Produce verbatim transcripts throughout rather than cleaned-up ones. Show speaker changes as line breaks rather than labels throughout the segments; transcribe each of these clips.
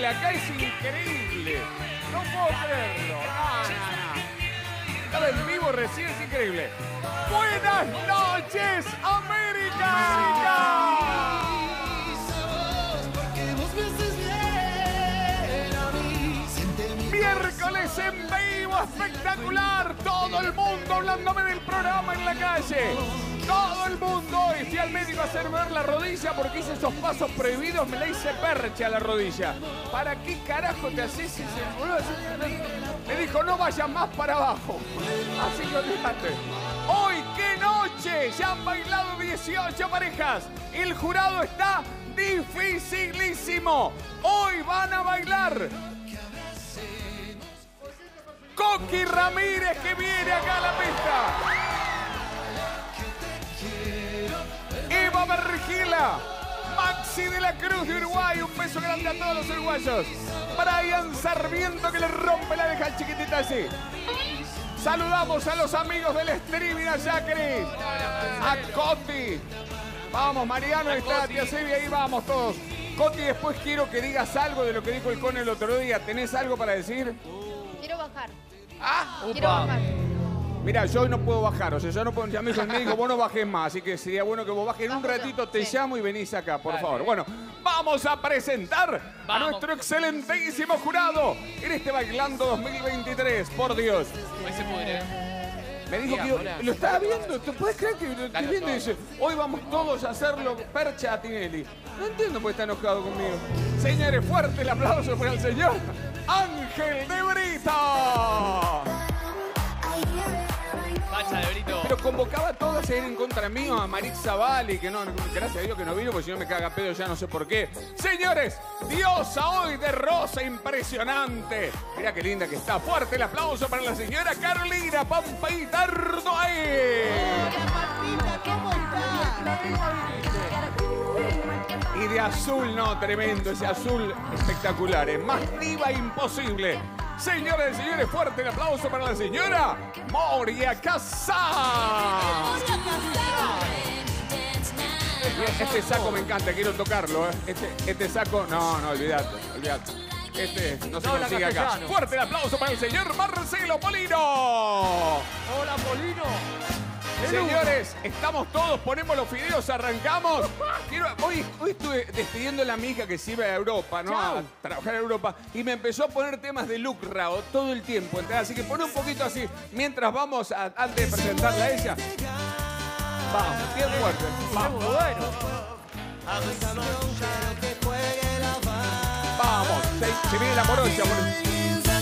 acá es increíble. No puedo creerlo. No, no, no. Estaba en vivo recién, es increíble. Buenas noches, América. Miércoles en vivo, espectacular. Todo el mundo hablándome del programa en la calle. Todo el mundo. Y fui al médico a hacer ver la rodilla porque hice esos pasos prohibidos. Me la hice percha a la rodilla. ¿Para qué carajo te haces ese boludo? Me dijo, no vayas más para abajo. Así que olvídate. Hoy, qué noche. Ya han bailado dieciocho parejas. El jurado está dificilísimo. Hoy van a bailar Coqui Ramírez, que viene acá a la pista. Eva Bergila. Maxi de la Cruz de Uruguay. Un beso grande a todos los uruguayos. Brian Sarmiento, que le rompe la deja chiquitita así. Saludamos a los amigos del streaming allá, Cris. A Coti. Vamos, Mariano, está tía Sebi, ahí vamos todos. Coti, después quiero que digas algo de lo que dijo el Cone el otro día. ¿Tenés algo para decir?
Quiero bajar.
Ah,
quiero bajar.
Mira, yo hoy no puedo bajar, o sea, yo no puedo, ya me dijo el médico, vos no bajes más, así que sería bueno que vos bajes. En un ratito te llamo y venís acá, por favor. Bueno, vamos a presentar a nuestro excelentísimo jurado en este Bailando dos mil veintitrés, por Dios.
Hoy se pudre.
Me dijo que yo, lo estaba viendo, ¿tú puedes creer que lo estoy viendo? Y dice, hoy vamos todos a hacerlo percha a Tinelli. No entiendo por qué está enojado conmigo. Señores, fuerte el aplauso para el señor Ángel de Brito.
Facha de Brito.
Pero convocaba a todas a ir en contra mío, a Marix Zavalli, que no, gracias a Dios que no vino, porque si no me caga pedo, ya no sé por qué. Señores, diosa hoy de rosa, impresionante. Mirá qué linda que está. Fuerte el aplauso para la señora Carolina Pampita Ardoain.
Hola, Pampita, ¿cómo estás?
Y de azul, no, tremendo, ese azul espectacular. Es más diva imposible. Señoras y señores, fuerte el aplauso para la señora Moria Casá. Este saco me encanta, quiero tocarlo. ¿eh? Este, este saco, no, no, olvidate, olvidate. Este no se
No,
consigue acá.
castellano.
Fuerte el aplauso para el señor Marcelo Polino.
Hola, Polino.
Señores, estamos todos, ponemos los fideos, arrancamos. Quiero, hoy, hoy estuve despidiendo a mi hija que se iba a Europa, ¿no?
Chau.
A trabajar en Europa. Y me empezó a poner temas de Luke Rao todo el tiempo. ¿entendés? Así que pon un poquito así, mientras vamos, a, antes de presentarla a ella. Vamos, bien fuerte. Vamos.
Bueno.
Vamos, se, se viene la morocha. Por...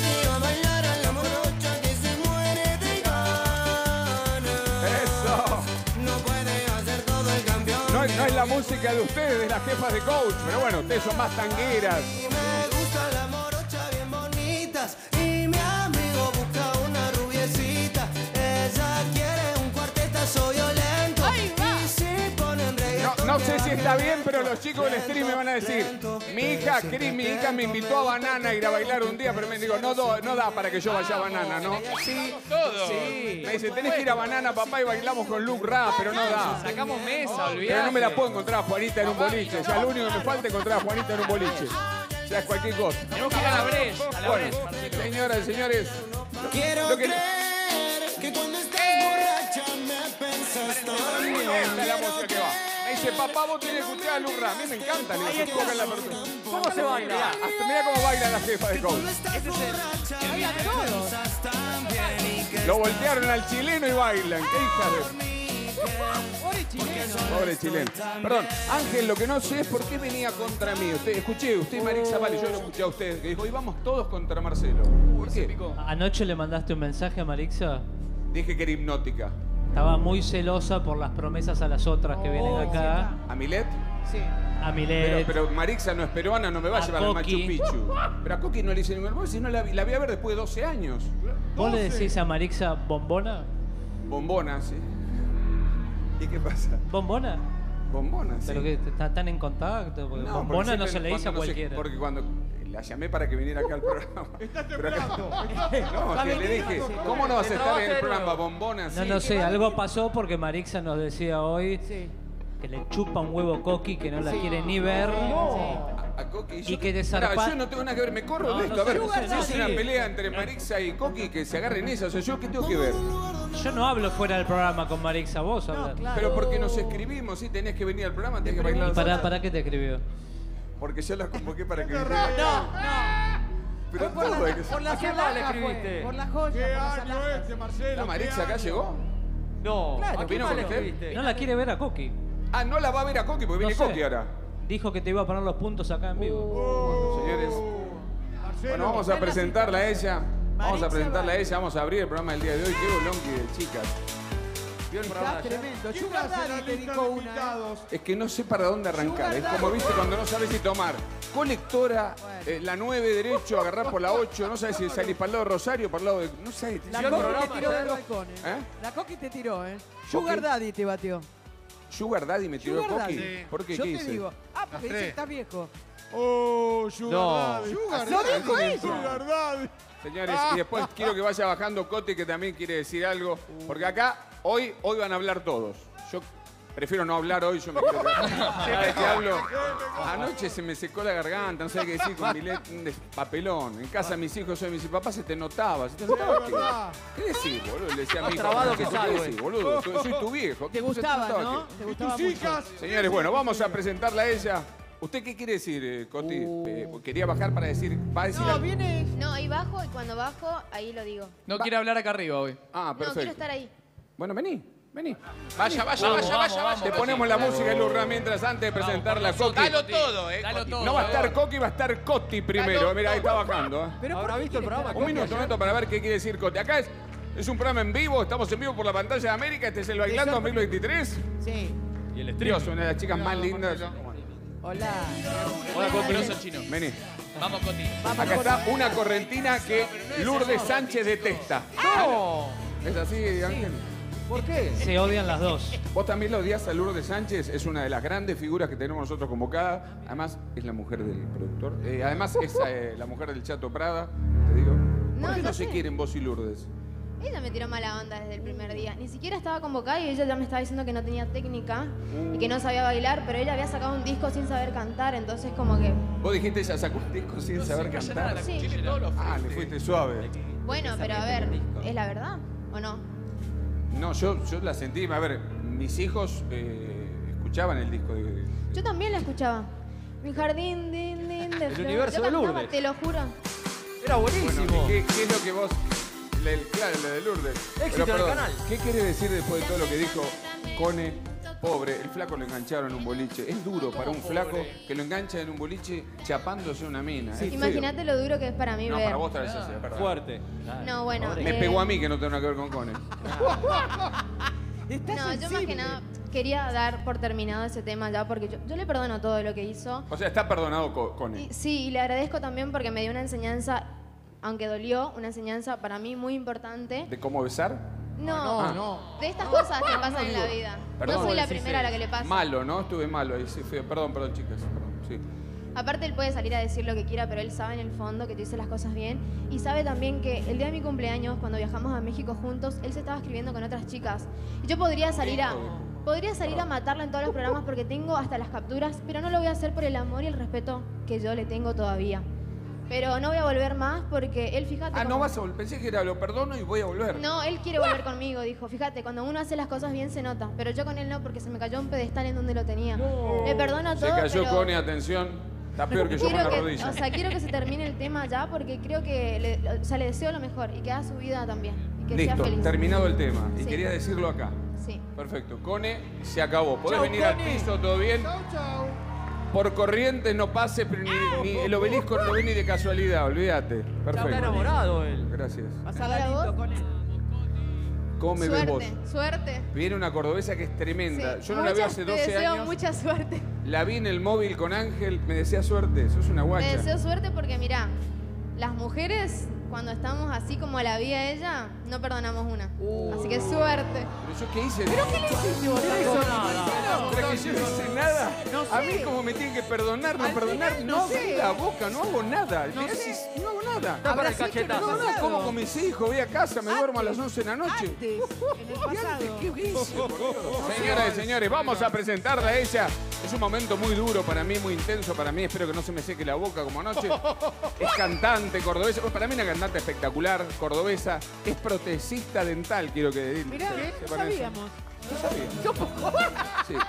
No es, no es la música de ustedes, de las jefas de coach, pero bueno, ustedes son más tangueras.
Me gusta la morocha bien bonitas y mi amigo busca una rubiecita. Ella quiere un cuartetazo violento.
¡Ay, va!
Y si ponen reggaetón,
No, no sé si está bien, pero los chicos del stream me van a decir, mi hija, Cris, mi hija me invitó a Banana a ir a bailar un día, pero me digo, no, do- no da para que yo vaya a Banana, ¿no? Sí,
Todo.
sí. Me dice, tenés que ir a Banana, papá, y bailamos con Luke Ra, pero no da.
Sacamos mesa, olvidate.
Pero no me la puedo encontrar a Juanita en un boliche. Ya lo único que me falta es encontrar a Juanita en un boliche. Ya es cualquier cosa.
Tenemos que ir a la Breche, a la
Bueno,
Breche, Marcelo.
señoras y señores,
quiero
lo que-
creer que cuando estés borracha me pensas también.
esta es la música que va. Me dice, papá, vos tenés que escuchar a Luke Ra. A mí me encanta, le digo, toca la persona.
¿Cómo se baila?
Mirá, hasta mirá cómo baila la jefa de coach.
Estás
Este es el-
borracha
el
me
video.
pensas también y que
Lo voltearon al chileno y bailan. ¿Qué hija de...? Pobre chileno. Perdón, Ángel, lo que no sé es por qué venía contra mí. Usted, escuché, usted y Marix Zavalli, yo lo escuché a usted, que dijo, hoy vamos todos contra Marcelo. ¿Por qué?
Anoche le mandaste un mensaje a Marixa.
Dije que era hipnótica.
Estaba muy celosa por las promesas a las otras que vienen acá.
¿A Milet?
Sí.
A
Pero,
Milet.
pero Marixa no es peruana, no me va a,
A
llevar al Machu
Coqui.
Picchu. Pero a Coqui no le hice ningún hermoso, si no la, vi- la voy a ver después de doce años.
¿Vos le decís a Marixa bombona?
Bombona, sí. ¿Y qué pasa?
¿Bombona?
Bombona, sí.
¿Pero que está tan en contacto? Porque
No, porque
bombona no
siempre
se le dice a
cuando no sé-
cualquiera.
porque cuando la llamé para que viniera acá al programa. Está temblando. No, que le dije, ¿cómo no vas a estar en el programa Bombona?
No,
Sí.
no sé, algo pasó porque Marixa nos decía hoy
Sí.
que le chupa un huevo Coqui que no la
Sí.
quiere ni ver.
A, a Coqui.
Y
Yo,
que te
pará,
zarpa-
yo no tengo nada que ver, me corro
No,
de
no
esto. A ver,
sé, no
si
sé,
es una
sí.
pelea entre Marixa y Coqui, que se agarren esas. O sea, ¿yo qué tengo que ver?
Yo no hablo fuera del programa con Marixa, vos hablas.
claro.
Pero porque nos escribimos, sí, tenías que venir al programa, tenías que bailar.
¿Y para,
salsa.
para qué te escribió?
Porque yo la convoqué para que...
No, no.
Pero
Por
todo hay que
la,
ser-
por la
¿A quién más le
alhajas fue,
escribiste?
por la joya,
¿Qué
por las
año
alhajas.
este, Marcelo?
¿La
¿Qué
Marixa acá
año?
llegó?
No,
Claro.
¿a quién
¿Vino
más
con
le
usted?
escribiste?
No la quiere ver a Coqui.
Ah, no la va a ver a Coqui porque
No
viene
sé.
Coqui ahora.
Dijo que te iba a poner los puntos acá en vivo.
Bueno, señores,
Marcelo.
bueno, vamos a
Buena
presentarla a ella. Vamos a
Marixa
presentarla a
va.
ella, vamos a abrir el programa del día de hoy. Qué bolonqui de chicas. ¿Vio el programa
Está
de ayer?
tremendo.
¿Quién
Sugar
hace la
Daddy te
lista
dijo
de
una. ¿eh?
invitados?
Es que no sé para dónde arrancar. Es
Sugar
como
Daddy.
viste cuando no sabes si tomar colectora,
Bueno.
eh, la nueve derecho, agarrar por la ocho, no sabes si salís para el lado de Rosario, para el lado de. No sé.
La
¿Vio el
Coqui te
programa
tiró del
ayer?
balcón, ¿eh?
¿Eh?
La Coqui te tiró, ¿eh? Sugar Daddy te batió.
Sugar Daddy me tiró
Sugar
Coqui.
Daddy.
¿Por qué?
Yo
¿Qué
te
hice?
digo. Ah, porque
Las
dice
tres.
que estás viejo.
Oh, Sugar
No.
Daddy. Sugar
Lo
Daddy.
dijo ella.
Sugar Daddy.
Señores, y después quiero que vaya bajando Coti, que también quiere decir algo. Porque acá, hoy, hoy van a hablar todos. Yo prefiero no hablar hoy, yo me quiero quedar. Cada vez que hablo, anoche se me secó la garganta, no sé qué decir, con mi le- un des- papelón. En casa mis hijos, yo me dice, papá, se te notaba. ¿Se te notaba qué?
verdad.
¿Qué decís, boludo? Le decía a mi hijo.
trabado
¿qué
que
¿qué
salgo,
decís,
eh.
boludo? Soy, soy tu viejo.
Te
¿Qué se
gustaba,
notaba
¿no?
qué?
Te
¿Y
gustaba
tus
mucho.
hijas?
Señores, bueno, vamos a presentarla a ella. ¿Usted qué quiere decir, eh, Coti? Eh, quería bajar para decir, va a decir
No,
algo.
viene.
No, ahí bajo y cuando bajo, ahí lo digo.
No quiere hablar acá arriba hoy.
Ah,
No, quiero
perfecto.
estar ahí.
Bueno, vení, vení. Vaya, vaya,
Vamos,
vaya,
vamos,
vaya,
vamos,
Te
vamos.
ponemos la música de Lurra mientras antes de presentarla a Coqui.
Dalo todo, eh. Dalo todo.
No va a estar Coqui, va a estar Coti primero.
Dalo
Mira, ahí está bajando. ¿eh?
Pero
¿Habrá
¿por qué
visto el
quiere
programa?
estar
Un
acá?
minuto, un minuto para ver qué quiere decir Coti. Acá es, es un programa en vivo, estamos en vivo por la pantalla de América. Este es el Bailando dos mil veintitrés.
Sí.
Y el
Dios, una de las chicas más lindas.
Hola.
Hola, con el chino.
Vení.
Vamos, Coti.
Vamos
Acá
con-
está una correntina que Lourdes Sánchez detesta.
No.
¿Es así, Ángel?
¿Por qué?
Se odian las dos.
Vos también lo odias a Lourdes Sánchez, es una de las grandes figuras que tenemos nosotros convocada. Además, es la mujer del productor. Eh, además, es eh, la mujer del Chato Prada, te digo. ¿Por
No,
qué no
ya
se
sé.
quieren vos y Lourdes?
Ella me tiró mala onda desde el primer día. Ni siquiera estaba convocada y ella ya me estaba diciendo que no tenía técnica y que no sabía bailar, pero ella había sacado un disco sin saber cantar, entonces como que...
Vos dijiste, ella sacó un disco sin saber cantar.
Sí.
Ah, le fuiste suave.
Bueno, pero a ver, ¿es la verdad o no?
No, yo, yo la sentí. A ver, mis hijos eh, escuchaban el disco de...
Yo también la escuchaba. Mi jardín, din, din, de flores.
universo
Yo
de
cantaba,
Lourdes.
te lo juro.
Era
Bueno,
buenísimo.
¿y ¿qué, qué es lo que vos... le- el- claro, lo de Lourdes.
Éxito
Pero,
del canal.
¿qué quiere decir después de todo lo que dijo Cone? Pobre, el flaco lo engancharon en un boliche. Es duro para un flaco que lo engancha en un boliche chapándose una mina. Es feo.
Imagínate lo duro que es para mí
No,
ver.
para vos tal vez es verdad.
Fuerte.
No, bueno.
Me
eh,
pegó a mí que no tengo nada que ver con Cone.
Está
No, yo más
sensible.
que nada quería dar por terminado ese tema ya porque yo, yo le perdono todo lo que hizo.
O sea, está perdonado Co- Cone.
Y, sí, y le agradezco también porque me dio una enseñanza, aunque dolió, una enseñanza para mí muy importante.
¿De cómo besar?
No,
Ah.
no.
de estas cosas que pasan en la vida.
Perdón.
No soy la
Decís
primera a la que le pasa.
Malo, ¿no? Estuve malo ahí, sí, feo. Perdón, perdón, chicas. Perdón, sí.
Aparte él puede salir a decir lo que quiera, pero él sabe en el fondo que yo hice las cosas bien. Y sabe también que el día de mi cumpleaños, cuando viajamos a México juntos, él se estaba escribiendo con otras chicas. Y yo podría salir a... Podría salir a matarla en todos los programas porque tengo hasta las capturas, pero no lo voy a hacer por el amor y el respeto que yo le tengo todavía. Pero no voy a volver más porque él, fíjate...
Ah, no
cómo-
vas a volver. Pensé que era lo perdono y voy a volver.
No, él quiere volver conmigo, dijo. Fíjate, cuando uno hace las cosas bien se nota, pero yo con él no porque se me cayó un pedestal en donde lo tenía. Le perdono
Se
todo,
cayó
pero...
Cone, atención. Está peor que yo con
Quiero
la
que,
rodilla.
o sea, quiero que se termine el tema ya porque creo que le, o sea, le deseo lo mejor y que haga su vida también y que sea
Listo,
feliz.
terminado el tema. Y
Sí.
quería decirlo acá.
Sí.
Perfecto. Cone, se acabó. Podés
Chau,
venir al
Cone.
piso, todo bien.
Chau, chau.
Por Corrientes no pase, pero ni, ni el obelisco no lo ve ni de casualidad, olvídate.
Está
Perfecto.
enamorado él.
Gracias.
Pasala
¿Ahora
lindo
vos?
con él.
¿Cómo me ves vos?
Suerte, suerte.
Viene una cordobesa que es tremenda.
Sí.
Yo no la veo
Muchas-
hace
te
doce
deseo
años.
mucha suerte.
La vi en el móvil con Ángel, me decía suerte, sos una guacha.
Te deseo suerte porque, mirá, las mujeres, cuando estamos así como la vi a ella, no perdonamos una. Así que suerte.
¿Pero yo qué hice? ¿Pero qué le
hiciste vos,
No hizo nada.
Pero que yo no hice nada.
No
A
sé.
mí como me tienen que perdonar, no
Al
perdonar,
final,
no
no
abrí
sé.
la boca, no hago nada.
No
Le
sé.
decís, no hago nada.
Está para el
Habrás hecho en el
cachetazo.
No, no,
pasado.
como con mis hijos, voy a casa, me duermo a las once de la noche.
Antes, en el pasado.
¿Qué hice, boludo? Señoras y señores, vamos a presentarla a ella. Es un momento muy duro para mí, muy intenso para mí. Espero que no se me seque la boca como anoche. Es cantante cordobesa. Bueno, para mí una cantante espectacular, cordobesa. Es protesista dental, quiero que diga.
Mirá, no sabíamos.
¿No sabía? Sí.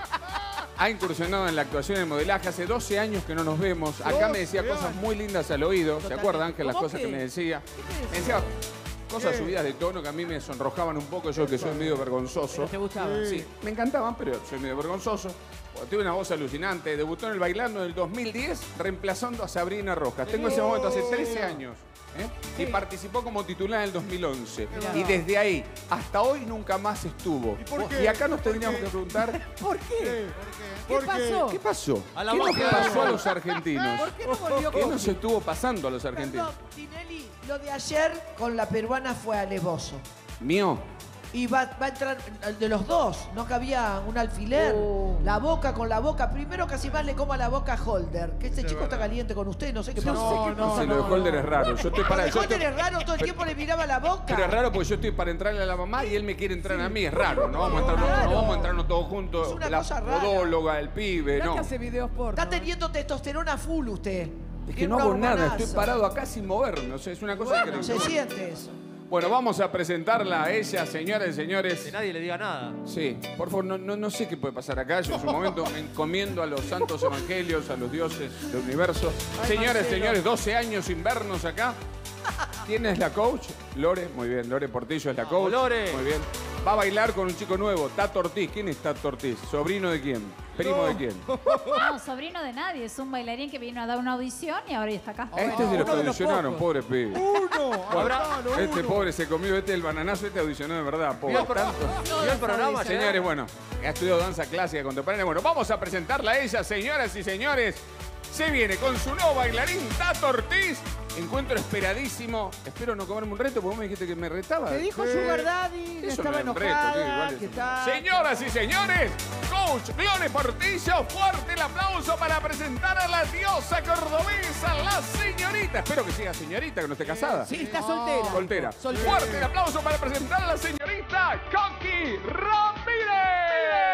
Ha incursionado en la actuación y el modelaje. Hace doce años que no nos vemos. Acá me decía cosas muy lindas al oído. ¿Se acuerdan, Ángel, las
¿Cómo
cosas
qué?
que me decía?
¿Qué te
Me decía cosas subidas de tono que a mí me sonrojaban un poco. Yo que soy medio vergonzoso.
¿Te gustaba?
Sí, me encantaban, pero soy medio vergonzoso. Tuve una voz alucinante. Debutó en el Bailando del dos mil diez, reemplazando a Sabrina Rojas. Tengo ese momento hace trece años. ¿eh? Y participó como titular en el dos mil once.
Mirá.
Y desde ahí hasta hoy nunca más estuvo.
¿Y por qué?
Y acá nos
¿Por
tendríamos
qué?
que preguntar,
¿Por qué? ¿Qué
¿Por qué?
pasó?
¿qué pasó?
A la
¿Qué nos
boca.
pasó a los argentinos?
¿Por qué no volvió
¿Qué
Coqui?
nos estuvo pasando a los argentinos?
Perdón, Tinelli, lo de ayer con la peruana fue alevoso.
Mío.
Y va, va a entrar el de los dos, no cabía un alfiler.
Oh.
La boca con la boca. Primero casi más le como a la boca a Holder. Que ese chico está caliente con usted, no sé qué pasó.
No, no,
Sí, lo de
no,
Holder
no.
es raro. Yo estoy para.
Lo de
yo
Holder
estoy-
es raro, todo el tiempo le miraba la boca.
Pero es raro porque yo estoy para entrarle a la mamá y él me quiere entrar a mí. Es raro. No vamos a entrarnos,
Claro.
no vamos a entrarnos todos juntos.
Es una
la
cosa rara.
podóloga, el pibe,
Mirá
no.
que hace videos porno.
Está teniendo testosterona full usted.
Es que
Tiene
no
un
hago nada,
hormonazo.
estoy parado acá sin moverme. O sea, es una cosa
Bueno, se
increíble.
siente eso.
Bueno, vamos a presentarla a ella, señoras y señores.
Que nadie le diga nada.
Sí, por favor, no, no, no sé qué puede pasar acá. Yo en su momento me encomiendo a los santos evangelios, a los dioses del universo. Señores, señores, doce años sin vernos acá. ¿Quién es la coach? Lore, muy bien, Lore Portillo es la coach.
Lore.
Muy bien. Va a bailar con un chico nuevo, Tato Ortiz. ¿Quién es Tato Ortiz? ¿Sobrino de quién? ¿Primo de quién?
No, sobrino de nadie. Es un bailarín que vino a dar una audición y ahora ya está acá.
Este es de los que
uno de los
audicionaron,
pocos.
pobre pibe.
Uno, Alfano,
Este
uno.
pobre se comió, este el bananazo, este audicionó de verdad, pobre.
¿Vio el, pro-
Tanto.
¿Vio el programa? ayer?
Señores, bueno, ha estudiado danza clásica contemporánea. Bueno, vamos a presentarla a ella, señoras y señores. Se viene con su nuevo bailarín, Tato Ortiz. Encuentro esperadísimo. Espero no comerme un reto, porque vos me dijiste que me retaba.
Me dijo Sugar Daddy, que
Eso
estaba
no es un reto,
enojada,
que igual
que
es un-
está...
Señoras y señores, Coach Lore Portillo, fuerte el aplauso para presentar a la diosa cordobesa, la señorita. Espero que siga señorita, que no esté casada.
Sí, está soltera.
Soltera.
Soltera.
Fuerte el aplauso para presentar a la señorita Coqui Ramírez.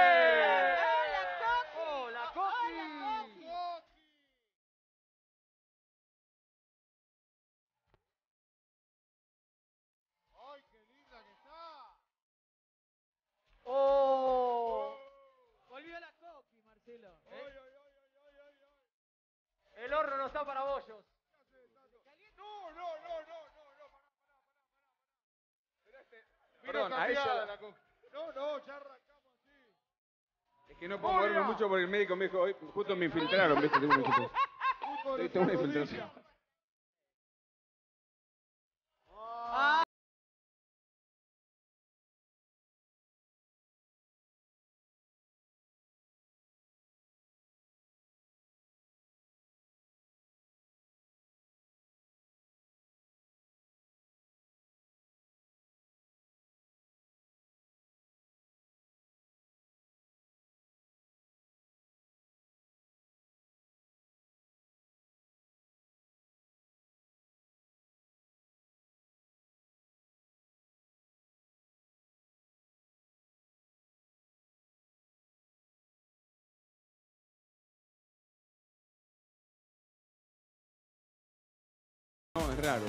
Hola, Coqui. Oh.
Volvió la Coqui, Marcelo.
El horno no está para bollos.
No, no, no, no, no, no, pará, pará, pará, pará.
Perdón,
Vino
a ella
cambiada
la-
la co- No, no, ya arrancamos así.
Es que no puedo moverme mucho porque el médico me dijo, hoy justo me infiltraron, ¿viste? Tengo una infiltración.
Muy por el
Tengo una
rodillo.
infiltración. No, es raro.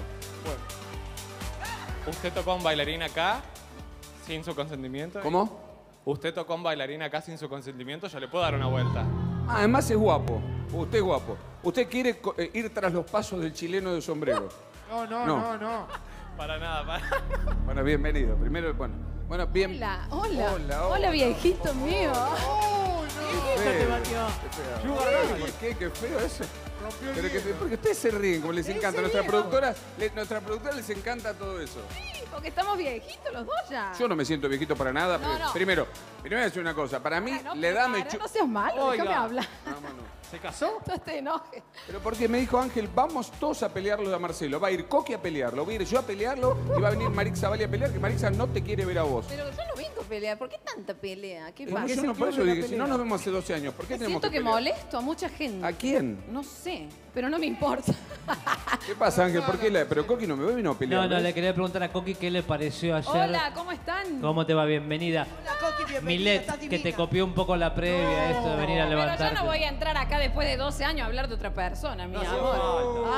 ¿Usted tocó un bailarín acá sin su consentimiento?
¿Cómo?
¿Usted tocó un bailarín acá sin su consentimiento? Yo le puedo dar una vuelta.
Ah, además es guapo. Usted es guapo. Usted quiere co- eh, ir tras los pasos del chileno de sombrero.
No, no,
No.
no, no.
Para nada, para.
Bueno, bienvenido. Primero, bueno. Bueno, bien.
Hola, hola.
Hola,
Hola, viejito mío.
Qué
te
feo.
batió?
Qué feo. ¿Por qué? Qué feo eso.
Rompió el
Pero que,
hielo.
porque ustedes se ríen como les encanta. Nuestra
serio?
productora, le- nuestra productora les encanta todo eso.
Sí, porque estamos viejitos los dos ya.
Yo no me siento viejito para nada.
No,
porque-
no.
Primero, primero voy a decir una cosa. Para mí,
Ah, no,
la edad me
para,
chu-
No seas malo,
Oiga.
déjame hablar.
Vámonos.
¿Se casó?
No te enojes.
Pero porque me dijo Ángel, vamos todos a pelearlo a Marcelo. Va a ir Coqui a pelearlo, voy a ir yo a pelearlo y va a venir Marixa Valle a pelear, que Marixa no te quiere ver a vos.
Pero yo no vengo a pelear. ¿Por qué tanta pelea? ¿Qué
Eh,
pasa?
yo no por eso dije, si no nos vemos hace doce años, ¿por qué tenemos
Siento que
pelear?
molesto a mucha gente.
¿A quién?
No sé.
pero no me importa.
¿Qué pasa, Ángel? ¿Por qué la... Pero Coqui no me vino a pelear.
No, no,
¿ves?
le quería preguntar a Coqui qué le pareció ayer.
Hola, ¿cómo están?
¿Cómo te va? Bienvenida.
Hola, Coqui, bienvenida,
Milet,
estás
que
divina.
te copió un poco la previa, esto de venir a
Pero
levantarte.
yo no voy a entrar acá después de doce años a hablar de otra persona, mi amor.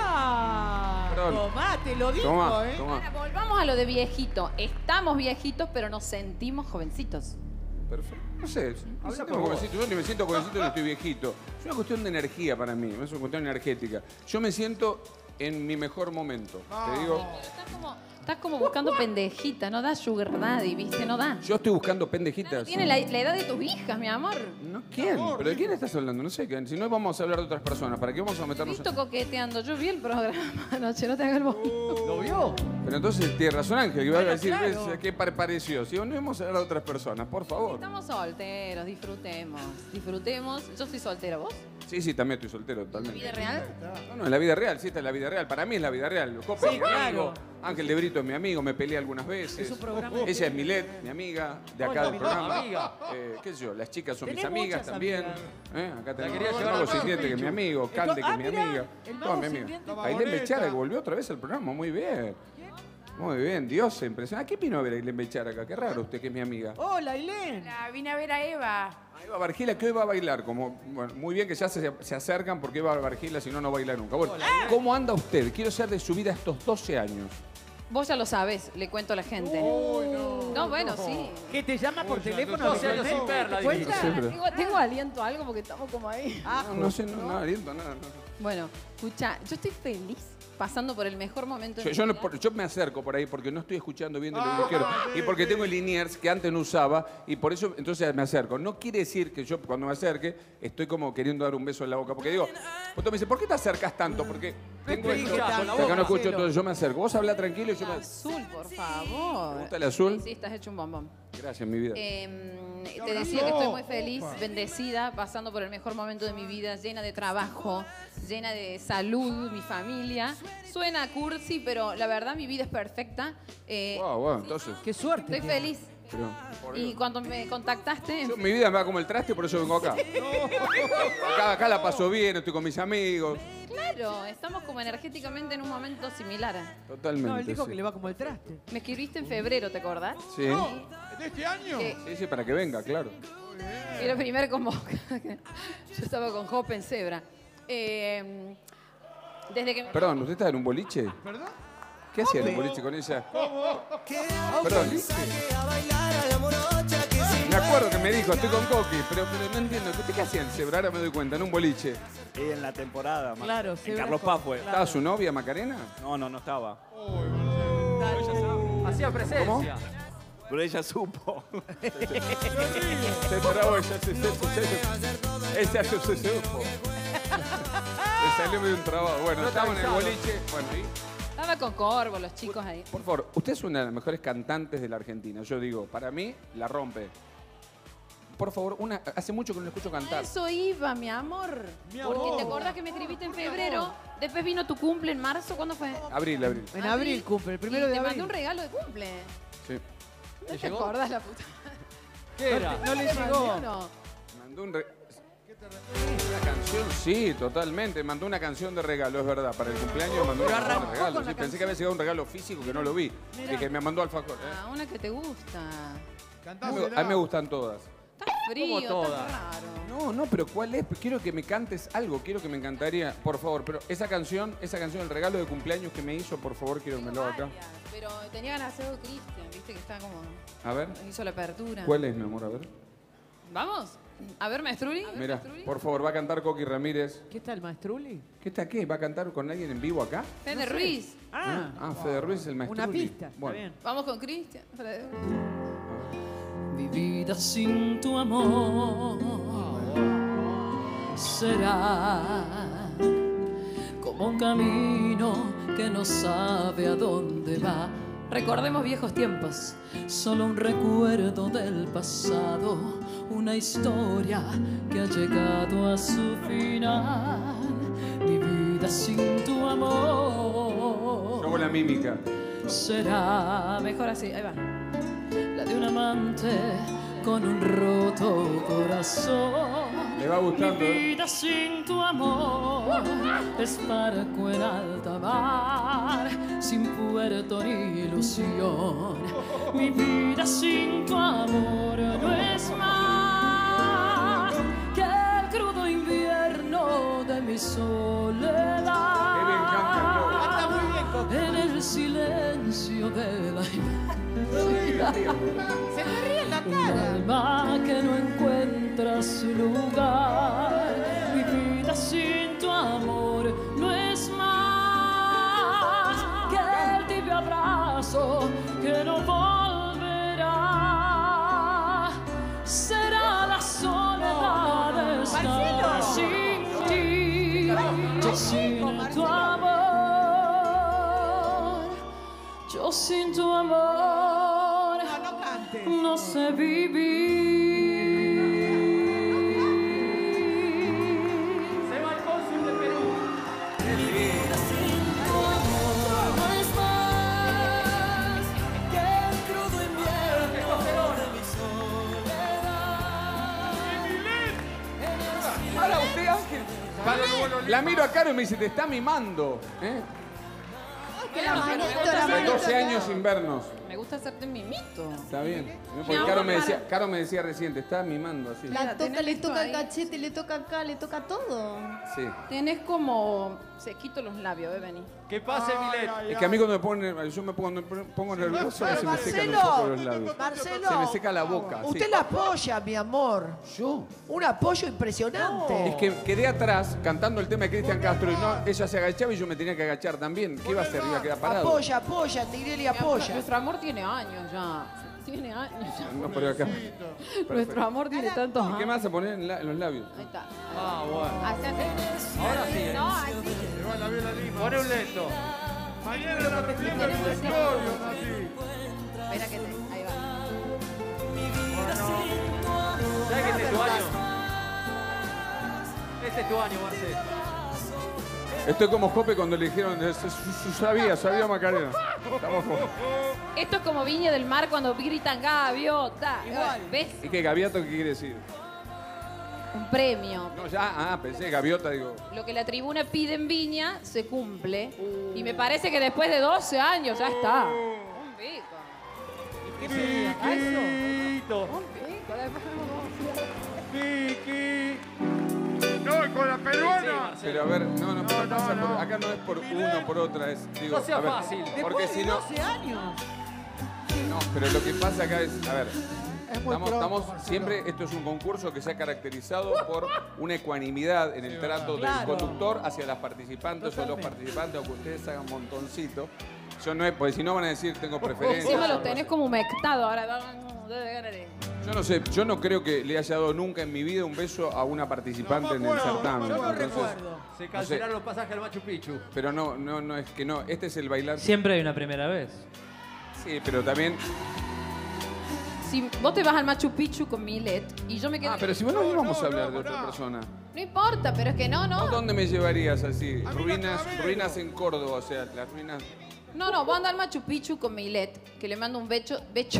Ah,
Perdón.
tomá, te lo digo,
Toma,
¿eh?
toma.
Ahora volvamos a lo de viejito. Estamos viejitos, pero nos sentimos jovencitos.
Perfecto. No sé, me siento jovencito. Yo ni me siento jovencito ni estoy viejito. Es una cuestión de energía para mí, es una cuestión energética. Yo me siento en mi mejor momento. Te digo,
Estás como, estás como buscando pendejita, no da sugar daddy, ¿viste? No da.
yo estoy buscando pendejitas.
Tiene la, la edad de tus hijas, mi amor.
¿No? ¿Quién? ¿Pero de quién estás hablando? No sé. Si no vamos a hablar de otras personas, ¿para qué vamos a meternos
Visto
en...?
coqueteando. Yo vi el programa anoche, no te hagas el boludo.
¿Lo vio?
Pero entonces tiene razón Ángel, que va a
Bueno,
decir,
claro.
¿ves? ¿Qué par- pareció? Si no vamos a hablar de otras personas, por favor.
Estamos solteros, disfrutemos. Disfrutemos. Yo soy soltera, ¿vos?
Sí, sí, también estoy soltero, totalmente.
¿Vida real?
No, no, en la vida real, sí, esta es la vida real. Para mí es la vida real. Cope
Sí,
es mi
claro.
amigo, Ángel de Brito es mi amigo, me peleé algunas veces.
Es un programa.
Ella es Milet, mi amiga, de acá
Hola,
del
Milet.
programa.
Amiga.
Eh, ¿Qué sé yo? Las chicas son mis
Tenés
amigas
muchas
también.
amigas.
¿Eh? Acá tenemos
quería
a
llevar
Mago
al
Sirviente, que es mi amigo, Cande, que es
Ah,
mi
mirá,
amiga.
el
Todas
Mago
mi amiga.
Sirviente.
Ailén
Vagoneta.
Bechara, que volvió otra vez al programa, muy bien. Muy bien, Dios, impresionante. ¿Qué vino a ver a Ailén Bechara acá? Qué raro usted, que es mi amiga.
Hola, Ailén.
La vine a ver a Eva.
Ah, Eva Bargila, que hoy va a bailar. Como, bueno, muy bien que ya se, se acercan porque Eva Bargila, si no, no baila nunca. Bueno, ¿cómo anda usted? Quiero saber de su vida estos doce años.
Vos ya lo sabés, le cuento a la gente. no, bueno, sí.
¿Qué te llama por teléfono?
doce años sin verla,
¿Te cuenta?
No sé, pero-
Tengo, tengo aliento a algo porque estamos como ahí.
Ah,
No, no sé, no, no, aliento, nada. No.
Bueno, escucha, yo estoy feliz pasando por el mejor momento de
Yo,
mi
yo, no-
vida.
por- yo me acerco por ahí porque no estoy escuchando bien de lo que quiero. Y porque tengo el Liniers que antes no usaba y por eso entonces me acerco. No quiere decir que yo cuando me acerque estoy como queriendo dar un beso en la boca. Porque digo, vos me dice, ¿por qué te acercas tanto? Porque tengo
te dije
esto,
tanto,
que acá no escucho,
Marcelo.
entonces yo me acerco. Vos habla tranquilo y yo me...
Azul, por favor.
¿Te gusta el azul?
Sí, sí, estás hecho un bombón.
Gracias, mi vida.
Eh, te decía que estoy muy feliz, bendecida, pasando por el mejor momento de mi vida, llena de trabajo, llena de salud, mi familia. Suena cursi, pero la verdad mi vida es perfecta. Eh,
Wow, wow, entonces...
Qué suerte.
estoy
tiene.
feliz.
pero, por
Y
Dios.
cuando me contactaste,
Yo- mi vida me va como el traste, por eso vengo acá. Acá, acá la paso bien, estoy con mis amigos.
claro, estamos como energéticamente en un momento similar.
Totalmente.
No, él dijo
sí.
que le va como el traste.
Me escribiste en febrero, ¿te acordás?
Sí.
¿De este año?
Que
Sí, sí, para que venga, claro.
era el primer convocado. Yo estaba con Hope en Zebra. Eh, desde que...
Perdón, ¿usted está en un boliche?
¿Verdad?
¿Qué hacía en un boliche con ella?
Que
Perdón.
saque a bailar a la morocha que se
Me acuerdo que me dijo, estoy con Coqui, pero, pero no entiendo. ¿Usted qué hacía en Zebra? Ahora me doy cuenta, en un boliche.
Y en la temporada, ma-
Claro,
en
Zebra
Carlos
con-
Paz fue.
claro.
¿Estaba su novia, Macarena?
No, no, no estaba.
Hacía presencia.
Pero ella supo.
Se trabó, ella se se- se- Ella se se supo. Le salió medio un trabajo. Bueno, estamos en el boliche. Bueno, y...
Estaba con Corvo, los chicos ahí.
Por favor, usted es una de las mejores cantantes de la Argentina. Yo digo, para mí, la rompe. Por favor, una, hace mucho que no la escucho cantar.
Eso iba, mi amor. Porque te acordás que me escribiste en febrero, después vino tu cumple en marzo, ¿cuándo fue?
Abril, abril.
En abril cumple, el primero
Y
de
te
abril.
mandé un regalo de cumple.
Sí.
¿No te
llegó?
acordás la puta?
¿Qué era?
No le llegó.
No.
Mandó un re- Una canción, sí, totalmente. Mandó una canción de regalo, es verdad. Para el cumpleaños mandó una canción de regalo.
con
Sí,
la
pensé que había llegado un regalo físico que no lo vi.
Mirá.
Y que me mandó alfajor. ¿eh?
Ah, una que te gusta.
A,
Cantás,
mí, me- a mí me gustan todas.
Está frío, está
todas?
raro.
No, no, pero ¿cuál es? Quiero que me cantes algo, quiero que me encantaría, por favor. Pero esa canción, esa canción, el regalo de cumpleaños que me hizo, por favor, quiero que me lo haga acá.
Varias, pero tenía ganas de hacerlo Cristian, viste que está como...
A ver,
Hizo la apertura.
¿cuál es, mi amor? A ver.
¿Vamos? A ver, Maestruli.
Mira, por favor, va a cantar Coqui Ramírez.
¿Qué tal, Maestruli?
¿Qué está qué? ¿Va a cantar con alguien en vivo acá?
Fede Ruiz.
Ah,
Ah, Fede Ruiz es el maestro.
una pista. Está
Bueno,
bien.
Vamos con Cristian. Fede.
Mi vida sin tu amor será como un camino que no sabe a dónde va.
Recordemos viejos tiempos.
Solo un recuerdo del pasado, una historia que ha llegado a su final. Mi vida sin tu amor
yo hago la mímica.
será
Mejor así, ahí va.
la de un amante con un roto corazón.
Le va gustando,
Mi
¿eh?
vida sin tu amor es barco en alta mar, sin puerto ni ilusión. Mi vida sin tu amor no es más que el crudo invierno de mi soledad.
Qué bien canta,
Canta muy bien, Coqui.
En el silencio de la inmensidad.
Se me ríe en la
Un
cara.
alma que no encuentra su lugar. Mi vida sin tu amor no es más que el tibio abrazo que no volverá. Será la soledad de estar sin ti, yo sin tu amor, yo sin tu amor.
No, no cantes.
No sé vivir.
Se va el cónsul de Perú.
Mi vida sin tu amor no es más que el crudo invierno de mi soledad.
Ahora usted, Ángel. La miro a Caro y me dice, te está mimando. ¿Eh?
Que la manito, la
Hace
manito
doce
acá.
años sin vernos.
Me gusta hacerte mimito.
Está bien.
Mi
Porque
amor,
Caro me,
para.
decía, Caro me decía recién, te está mimando así.
La toca,
tenés
le
esto
toca
ahí.
el cachete, le toca acá, le toca todo.
Sí.
Tenés como sequito los labios, eh, vení.
Que pase, Milet.
Es que a mí cuando me pongo, yo me pongo, me pongo nervioso
Pero
se me secan un
Marcelo,
poco los labios.
Marcelo,
Se me seca la boca. sí.
usted la apoya, mi amor.
¿Yo?
Un apoyo impresionante.
Es que quedé atrás cantando el tema de Cristian Castro y no, ella se agachaba y yo me tenía que agachar también. ¿Qué iba a hacer? Iba a quedar parado.
Apoya, apoya, Tirelli apoya.
Nuestro amor tiene años ya. Tiene años ya.
No, pero acá.
Nuestro amor tiene tantos
¿Y qué
años.
más se pone en, la- en los labios?
Ahí está.
Ah, bueno.
Así, así.
Ahora sí. ¿eh?
No, así.
Pone un lento.
Mañana la recibe el directorio, así.
Espera que te. Ahí va.
¿Sabes que este es tu año? Este es tu año, Marcelo.
Estoy como Jope cuando le dijeron, eh, su- su- sabía, sabía Macarena. Estamos como...
Esto es como Viña del Mar cuando gritan gaviota. ¿Ves?
¿Y qué gaviota qué quiere decir?
Un premio.
No, ya, ah, pensé gaviota, digo.
Lo que la tribuna pide en Viña se cumple. Y me parece que después de doce años ya está. Un pico.
¿Qué sería?
Chiquito.
Un pico. Después
Kiki. No, y con la peruana.
Pero a ver, no, no, pero pasa por- acá no es por uno o por otra, es, digo,
No sea
a ver,
fácil.
porque si no,
doce años.
no, pero lo que pasa acá es, a ver,
Es muy
estamos,
pronto,
estamos
Marcelo.
siempre, esto es un concurso que se ha caracterizado por una ecuanimidad en el trato del
Claro.
conductor hacia las participantes o los participantes, o que ustedes hagan un montoncito. Yo no es, porque si no van a decir tengo preferencia.
encima lo tenés como humectado ahora.
Yo no sé, yo no creo que le haya dado nunca en mi vida un beso a una participante en el certamen.
Yo no
entonces,
recuerdo.
Se cancelaron los pasajes al Machu Picchu.
pero no, no, no, es que no, este es el bailar.
Siempre hay una primera vez.
Sí, pero también.
Si vos te vas al Machu Picchu con Milet y yo me quedo.
Ah, pero si vos no íbamos
no,
a hablar
no,
de otra
pará.
persona.
No importa, pero es que no,
¿Vos
no.
dónde me llevarías así?
A mí
Ruinas,
la cabello.
ruinas en Córdoba, o sea, las ruinas.
No, no, vos andás al Machu Picchu con Milet, que le mando un becho. Becho.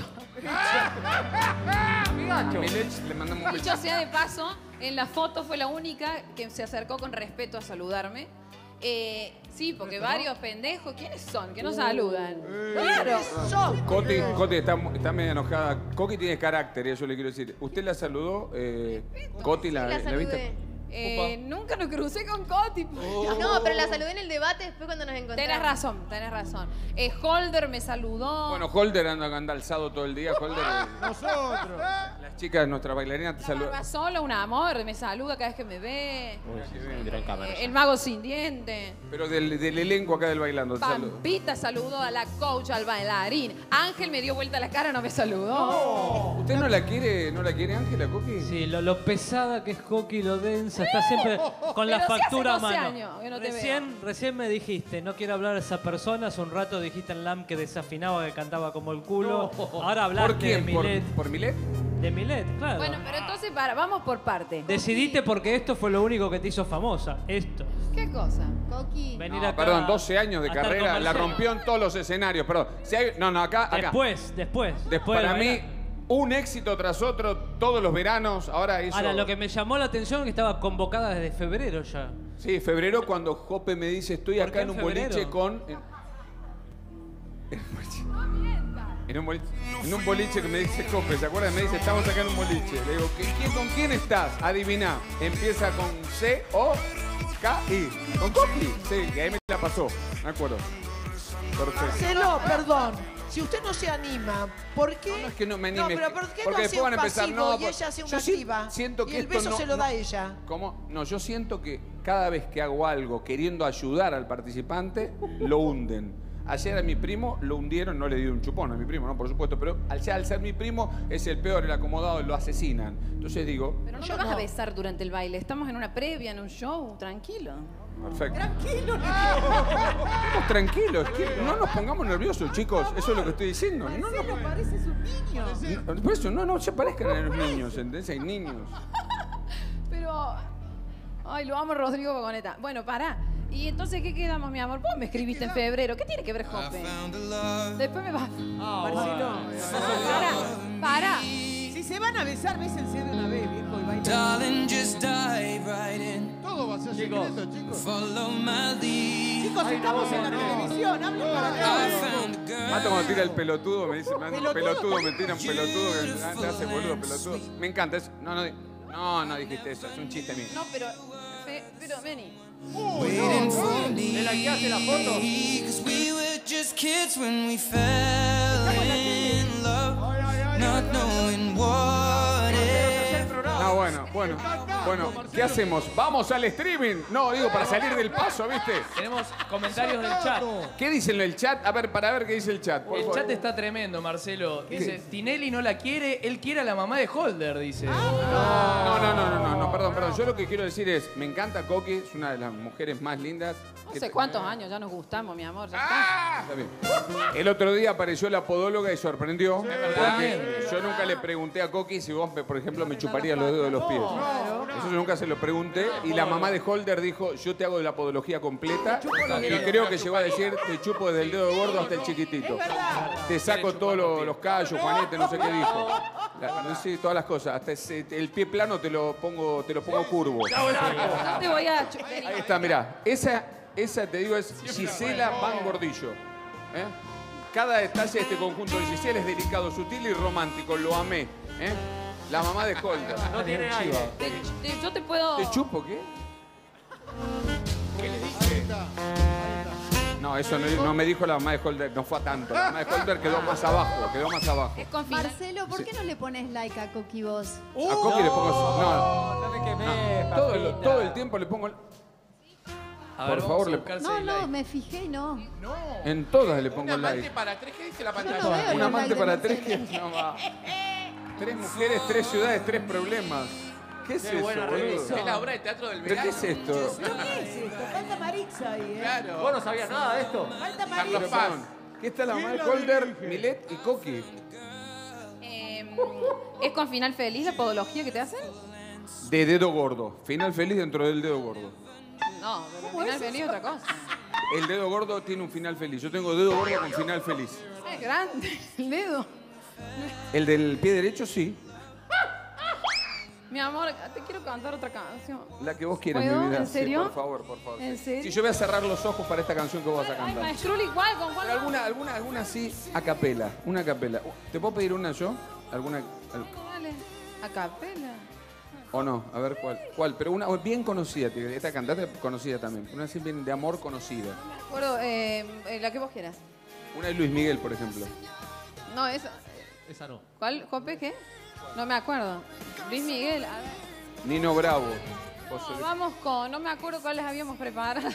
A Milech le mandamos un beso.
Dicho sea de paso, en la foto fue la única que se acercó con respeto a saludarme. Eh, sí, porque varios pendejos, ¿quiénes son? Que no saludan. Claro.
Coti, Coti está, está medio enojada. Coqui tiene carácter, eso le quiero decir. ¿Usted la saludó? Eh, Coti, la,
Sí, la
la
saludé.
viste?
Eh, nunca nos crucé con Coti.
No, pero la saludé en el debate después cuando nos encontramos.
Tenés razón, tenés razón. Eh, Holder me saludó.
Bueno, Holder anda, anda alzado todo el día. Holder, eh,
Nosotros.
las chicas, nuestra bailarina te
La
saluda.
barba sola, un amor, me saluda cada vez que me ve.
Gran cámara.
Eh, el mago sin diente.
Pero del, del elenco acá del bailando, te saludo.
Pampita saludó a la coach, al bailarín. Ángel me dio vuelta la cara, no me saludó.
¿Usted no la quiere, no la quiere Ángela, Coqui?
Sí, lo, lo pesada que es Coqui, lo densa, está siempre con la
Pero si hace
factura a
doce
mano.
años que no te
recién, recién me dijiste, no quiero hablar de esa persona, hace un rato dijiste en Lam que desafinaba, que cantaba como el culo. Ahora hablaste
¿Por quién?
de
¿Por,
Milet.
¿Por Milet?
De Milet, claro.
Bueno, pero entonces para, vamos por parte.
Decidiste porque esto fue lo único que te hizo famosa. Esto.
¿Qué cosa?
Coqui.
Venir
No,
acá
perdón, doce años de
a estar
carrera,
con
la
Marcelo.
rompió en todos los escenarios. Perdón, si hay, no, no, acá, acá.
Después, después. después
Para
de
mí,
bailar.
Un éxito tras otro, todos los veranos. Ahora hizo...
Ahora, lo que me llamó la atención es que estaba convocada desde febrero ya.
Sí, febrero cuando Jope me dice, estoy
¿Por
acá
qué
en
en
un
febrero?
boliche con... En, en un boliche. En un, boliche, en un boliche que me dice Jope, ¿se acuerdan? Me dice, estamos acá en un boliche. Le digo, ¿qué, quién, ¿con quién estás? Adivina. Empieza con C, O, K, I. ¿Con Coqui? Sí, que ahí me la pasó. Me acuerdo. Perfecto.
Marcelo, perdón. Si usted no se anima, ¿por qué? No,
no es que no me anime.
No, pero ¿por qué
porque
no hace
después
un
van a empezar,
pasivo
no,
y ella hace
yo
una
si-
activa?
siento que
y el
esto
beso
no-
se lo da
no-
ella.
¿Cómo? No, yo siento que cada vez que hago algo queriendo ayudar al participante, lo hunden. Ayer a mi primo lo hundieron, no le di un chupón a mi primo, no, por supuesto, pero al ser, al ser mi primo es el peor, el acomodado, lo asesinan. Entonces digo,
Pero no
Yo
me vas
no.
a besar durante el baile. Estamos en una previa, en un show. Tranquilo.
perfecto.
Tranquilo,
Estamos tranquilos, que no nos pongamos nerviosos, chicos, eso es lo que estoy diciendo. No, no,
Marcelo, pareces un niño.
no, por eso, no, no se parezcan a los niños, ¿entendés? Hay niños.
Pero... Ay, lo amo Rodrigo Vagoneta. Bueno, pará. ¿Y entonces qué quedamos, mi amor? Vos me escribiste en febrero. ¿Qué tiene que ver Jope? Después me vas...
Marcelo.
Pará, pará.
Si se van a besar, bésense de una vez, viejo, y bailen.
Darling, just dive right in.
Todo va a ser
Chicos.
secreto, chicos.
Follow my lead.
Chicos, estamos en la televisión, hablen para acá.
I found a girl.
Mato cuando tira el pelotudo, me dice, me
¿Pelotudo?
pelotudo, me tira un pelotudo, que te hace boludo, pelotudo. Me encanta eso. No, no, di- no, no dijiste eso, es un chiste mío.
No, pero... fe- Pero, vení.
Waiting for me.
¿De la que hace la foto?
Cause we were just kids when we fell in love. Not knowing what it.
Ah, bueno, bueno, bueno, ¿qué hacemos? ¿Vamos al streaming? No, digo, para salir del paso, ¿viste?
Tenemos comentarios del chat.
¿Qué dicen en el chat? A ver, para ver qué dice el chat, por
El
favor.
chat está tremendo, Marcelo. Dice, Tinelli no la quiere, él quiere a la mamá de Holder, dice.
No, no, no, no, no, no, perdón, perdón. Yo lo que quiero decir es, me encanta Coqui, es una de las mujeres más lindas.
No
que
sé
te-
cuántos años ya nos gustamos, mi amor. Ya
Ah, está bien. El otro día apareció la podóloga y sorprendió. Porque yo nunca le pregunté a Coqui si vos, me- por ejemplo, me chuparías los dedos de los pies. Eso yo nunca se lo pregunté. Y la mamá de Holder dijo, yo te hago la podología completa. Y creo que llegó a decir, te chupo desde el dedo gordo hasta el chiquitito. está. Te saco todos los, los callos, Juanete, no sé qué dijo. La- no sé, todas las cosas. Hasta ese- el pie plano te lo pongo, te lo pongo curvo.
No te voy a...
Ahí está, mirá. Esa, esa te digo es Gisela Van Gordillo. ¿eh? Cada detalle de este conjunto de Gisela es delicado, sutil y romántico. Lo amé. ¿eh? La mamá de Holder.
No tiene aire.
Te- te- yo te puedo...
¿Te chupo qué? ¿Qué le dije? No, eso no, no me dijo la mamá de Holder, no fue a tanto. La mamá de Holder quedó más abajo, quedó más abajo.
Es con final.
Marcelo, ¿por qué no le pones like a Coqui vos?
A Coqui le pongo... No,
No me quemé,
no, todo, el,
papita.
todo el tiempo le pongo...
A
Por
ver,
favor,
vamos a
le-
buscarse
No,
el
no,
like.
me fijé y no.
No.
En todas le pongo
Un amante
like.
para tres, ¿qué dice la
Yo
pantalla?
no veo
Un
los
amante
likes de
para tres
Marcelo.
que... No va. Tres mujeres, tres ciudades, tres problemas. ¿Qué es
Qué
eso,
buena
boludo?
revista.
Es la obra de teatro del
¿Pero
verano.
qué es esto?
¿Qué es esto? Falta Maritza ahí, ¿eh?
Claro.
Vos no sabías nada de esto.
Falta
Pero,
Maritza.
perdón, ¿qué está la mamá de Holder, Milet y Coqui?
Eh, ¿Es con final feliz la podología que te hacen?
De dedo gordo. Final feliz dentro del dedo gordo.
No, pero final feliz es otra cosa.
El dedo gordo tiene un final feliz. Yo tengo dedo gordo con final feliz.
Es grande el dedo.
El del pie derecho, sí.
Mi amor, te quiero cantar otra canción.
La que vos quieras,
¿Puedo?
mi vida.
¿En serio?
Sí, por favor, por favor.
¿En
sí.
serio?
Sí, yo voy a cerrar los ojos para esta canción que vos vas a
Ay,
cantar.
maestrul igual, ¿con cuál?
Pero alguna, alguna, alguna sí, a capela. Una a capela. ¿Te puedo pedir una yo? ¿Alguna? al-
Dale, a capela.
¿O no? A ver cuál. ¿Cuál? Pero una bien conocida. tío. Esta cantante conocida también. Una así bien de amor conocida.
Me acuerdo, eh, eh, la que vos quieras.
Una de Luis Miguel, por ejemplo.
No, esa.
Esa no.
¿Cuál? ¿Jope qué? No me acuerdo. Luis Miguel, a ver.
Nino Bravo. Vos
No,
solís.
vamos con, no me acuerdo cuáles habíamos preparado.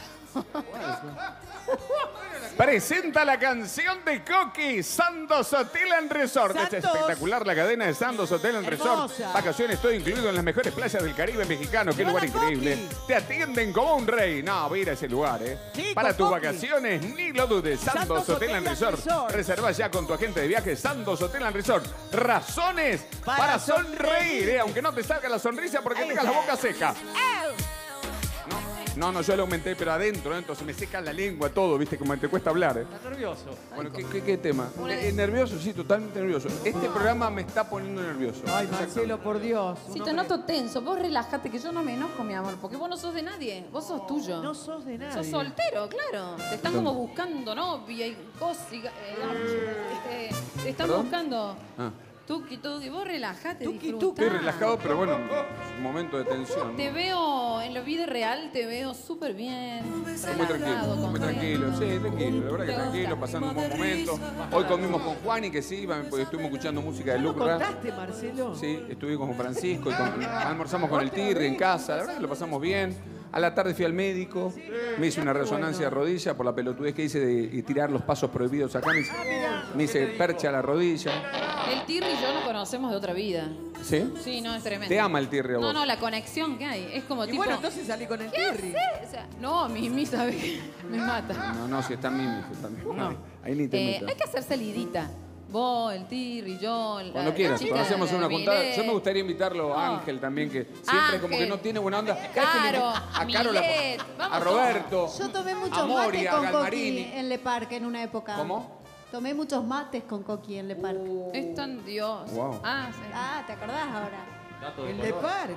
Presenta la canción de Coqui, Sandos Hotel and Resort. Es
Santos.
espectacular la cadena de Sandos Hotel and Resort.
Hermosa.
Vacaciones todo incluido en las mejores playas del Caribe mexicano. Qué
Lleva
lugar
a Coqui.
increíble. Te atienden como un rey. No, voy a ir a ese lugar, ¿eh?
Sí,
Para
con
tus
Coqui.
vacaciones, ni lo dudes. Sandos,
Sandos
Hotel
Hotel
and
and
Resort.
Resort.
Reserva ya con tu agente de viajes Sandos Hotel and Resort. Razones para,
Para
sonreír,
sonreír.
¿eh? Aunque no te salga la sonrisa porque tengas la boca seca. No, No, no, yo lo aumenté, pero adentro, ¿eh? Entonces me seca la lengua, todo, ¿viste? Como te cuesta hablar, ¿eh?
Está nervioso.
Bueno, ¿qué, qué, qué tema? Eh, nervioso, sí, totalmente nervioso. Este programa me está poniendo nervioso.
Ay, Marcelo, por Dios.
Si te noto tenso, vos relájate que yo no me enojo, mi amor, porque vos no sos de nadie, vos sos tuyo.
No sos de nadie.
Sos soltero, claro. Te están como buscando novia y cosas. y, eh, eh, te están
¿Perdón?
buscando.
Ah.
Tuki, tuki, vos relájate, disfrutá.
Estoy relajado, pero bueno, es un momento de tensión.
Te veo en la vida real, te veo súper bien.
Muy
relajado,
tranquilo, muy
contento.
tranquilo, sí, tranquilo, la verdad que tranquilo, pasando un buen momento. Hoy comimos con Juani, que sí, iba, porque estuvimos escuchando música de
¿No
Lucra.
contaste, Marcelo?
Sí, estuve con Francisco y con- almorzamos con el Tirri en casa, la verdad que lo pasamos bien. A la tarde fui al médico, me hice una resonancia de rodilla por la pelotudez que hice de tirar los pasos prohibidos acá. Me hice, me hice percha a la rodilla.
El Tirri y yo nos conocemos de otra vida.
¿Sí?
Sí, no, es tremendo.
Te ama el Tirri a vos.
No, no, la conexión que hay. Es como
Y
tipo.
bueno, entonces salí con el
¿Qué
Tirri.
haces? O sea, no, a mí, mí sabe que me mata.
No, no, si está Mimi, si está Mimi.
No.
Ahí ni te
Eh,
metas.
hay que hacer salidita. Vos, el Tirri, yo, la,
Cuando
la
quieras,
chica
cuando hacemos
de
una juntada.
Milet.
Yo me gustaría invitarlo a Ángel también, que siempre como que
Ángel.
no tiene buena onda. Cada vez que le-
Caro,
a Caro, la-
Milet,
a
vamos
Roberto,
Yo tomé muchos
a Mori,
mates
a
con Coqui
Galmarini.
en Le Parc en una época.
¿Cómo?
Tomé muchos mates con Coqui en Le Parc.
Es tan Dios.
Wow.
Ah, sí.
Ah, ¿te acordás ahora?
¿El de Parc?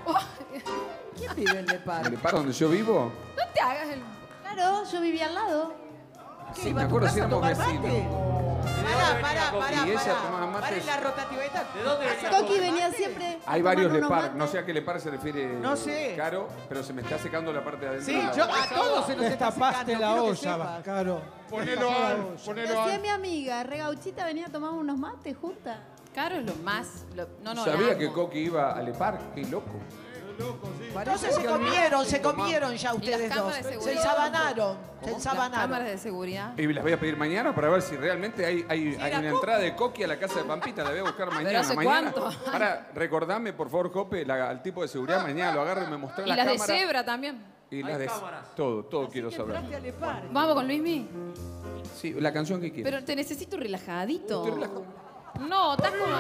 ¿Quién vive en Le Parc?
¿En el par donde yo vivo?
No te hagas el.
Claro, yo vivía al lado.
¿Qué,
Sí,
iba
me
a tu
acuerdo
casa
si
a
éramos
tomar
vecinos.
mate? Pará, pará, pará,
Y ella
pará.
tomaba mates.
Paren la rotativeta.
¿De dónde venía
Coqui
Coqui?
venía siempre. a
Hay
tomar
varios
unos
Lepar,
mates.
no sé a qué Lepar se refiere
No sé.
Caro, pero se me está secando la parte de adentro.
Sí,
de la
yo
boca.
a todos se nos está
Destapaste
secando,
la
quiero que
olla,
sepas.
Caro. Ponelo a ponelo
Decía
a
mi amiga, Regauchita venía a tomar unos mates juntas.
Caro es lo más. lo- no, no,
Sabía
la
que
amo.
Coqui iba a Lepar, qué loco.
Entonces se comieron, se comieron ya
¿Y las
ustedes dos.
cámaras de
Se
seguridad?
ensabanaron, se
Las
ensabanaron.
cámaras de seguridad.
Y las voy a pedir mañana para ver si realmente hay, hay, hay
era
una
Coqui.
entrada de Coqui a la casa de Pampita. La voy a buscar mañana.
¿hace
mañana.
cuánto?
Ahora, recordame, por favor, Cope, la- al tipo de seguridad. Mañana lo agarro y me mostró
Y
la
las de
cámara.
cebra también.
Y las
Hay
de
cámaras.
todo, todo quiero saber.
Entraste a Le Parc.
Vamos con Luismi.
Sí, la canción que quieres.
Pero te necesito relajadito.
Estoy relajado.
No, estás como.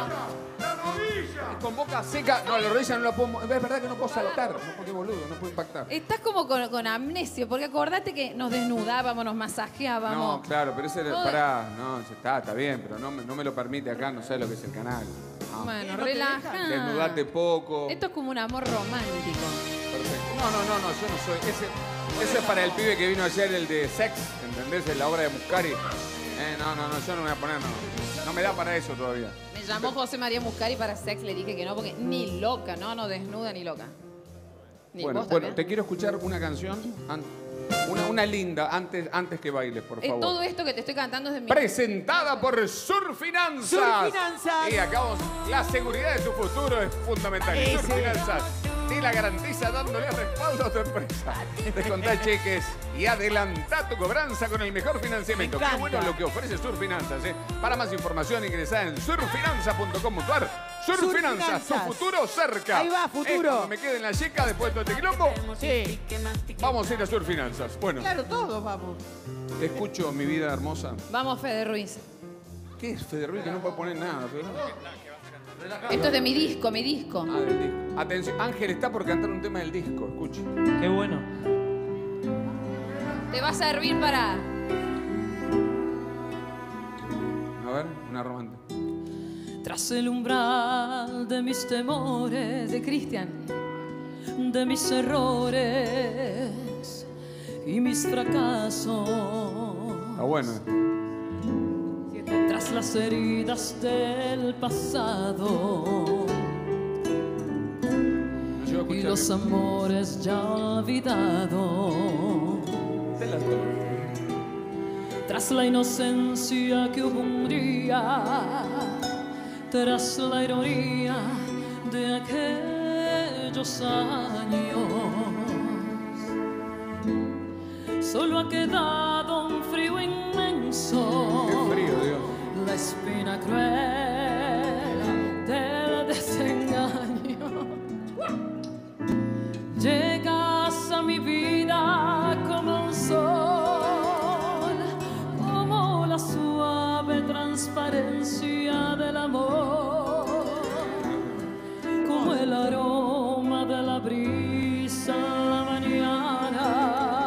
Con boca seca. No, la rodilla no la puedo. mo- Es verdad que no puedo saltar. No, porque boludo, no puedo impactar.
Estás como con, con amnesia, porque acordate que nos desnudábamos, nos masajeábamos.
No, claro, pero ese.
Todo-
Pará, no, ya está, está bien, pero no me, no me lo permite acá, no sé lo que es el canal. No.
Bueno,
no te
relaja.
Desnudate poco.
Esto es como un amor romántico.
Perfecto. No, no, no, no, yo no soy. Ese, ese es para el pibe que vino ayer, el de Sex, ¿entendés? En la obra de Muscari. Eh, no, no, no, yo no me voy a poner, no. No me da para eso todavía.
Me llamó José María Muscari para sex, le dije que no, porque ni loca, no, no desnuda ni loca. Ni
Bueno,
vos
bueno,
también.
te quiero escuchar una canción, an- una, una linda, antes, antes que bailes, por
Eh,
favor.
todo esto que te estoy cantando es de mi...
Presentada por Surfinanzas.
Surfinanzas.
Y acabamos. La seguridad de tu futuro es fundamental. Y
Ese.
Surfinanzas te la garantiza dándole respaldo a tu empresa. Descontá cheques y adelantá tu cobranza con el mejor financiamiento.
Me
Qué
encanta.
bueno lo que ofrece Surfinanzas. ¿eh? Para más información ingresá en surfinanzas punto com punto ar. Surfinanzas, tu
Surfinanzas.
futuro cerca.
Ahí va, futuro.
Eh, cuando me quede en la yeca después de todo este quilombo,
Sí,
vamos a ir a Surfinanzas. Bueno,
claro, todos vamos.
te escucho, mi vida hermosa.
Vamos, Fede Ruiz.
¿Qué es Fede Ruiz que no puede poner nada? Fede?
Esto es de mi disco, mi disco.
Ah, del disco. Atención, Ángel está por cantar un tema del disco, escuche.
Qué bueno.
Te va a servir para...
A ver, una romántica.
Tras el umbral de mis temores,
De Cristian.
de mis errores y mis fracasos,
Está bueno.
tras las heridas del pasado
No llego a
y
escuchar
los
bien.
amores ya olvidados, tras la inocencia que hubo un día, tras la ironía de aquellos años, solo ha quedado un frío inmenso,
Qué frío, Dios.
la espina cruel del desengaño. Llegas a mi vida como un sol, como la suave transparencia del amor, como el aroma de la brisa en la mañana.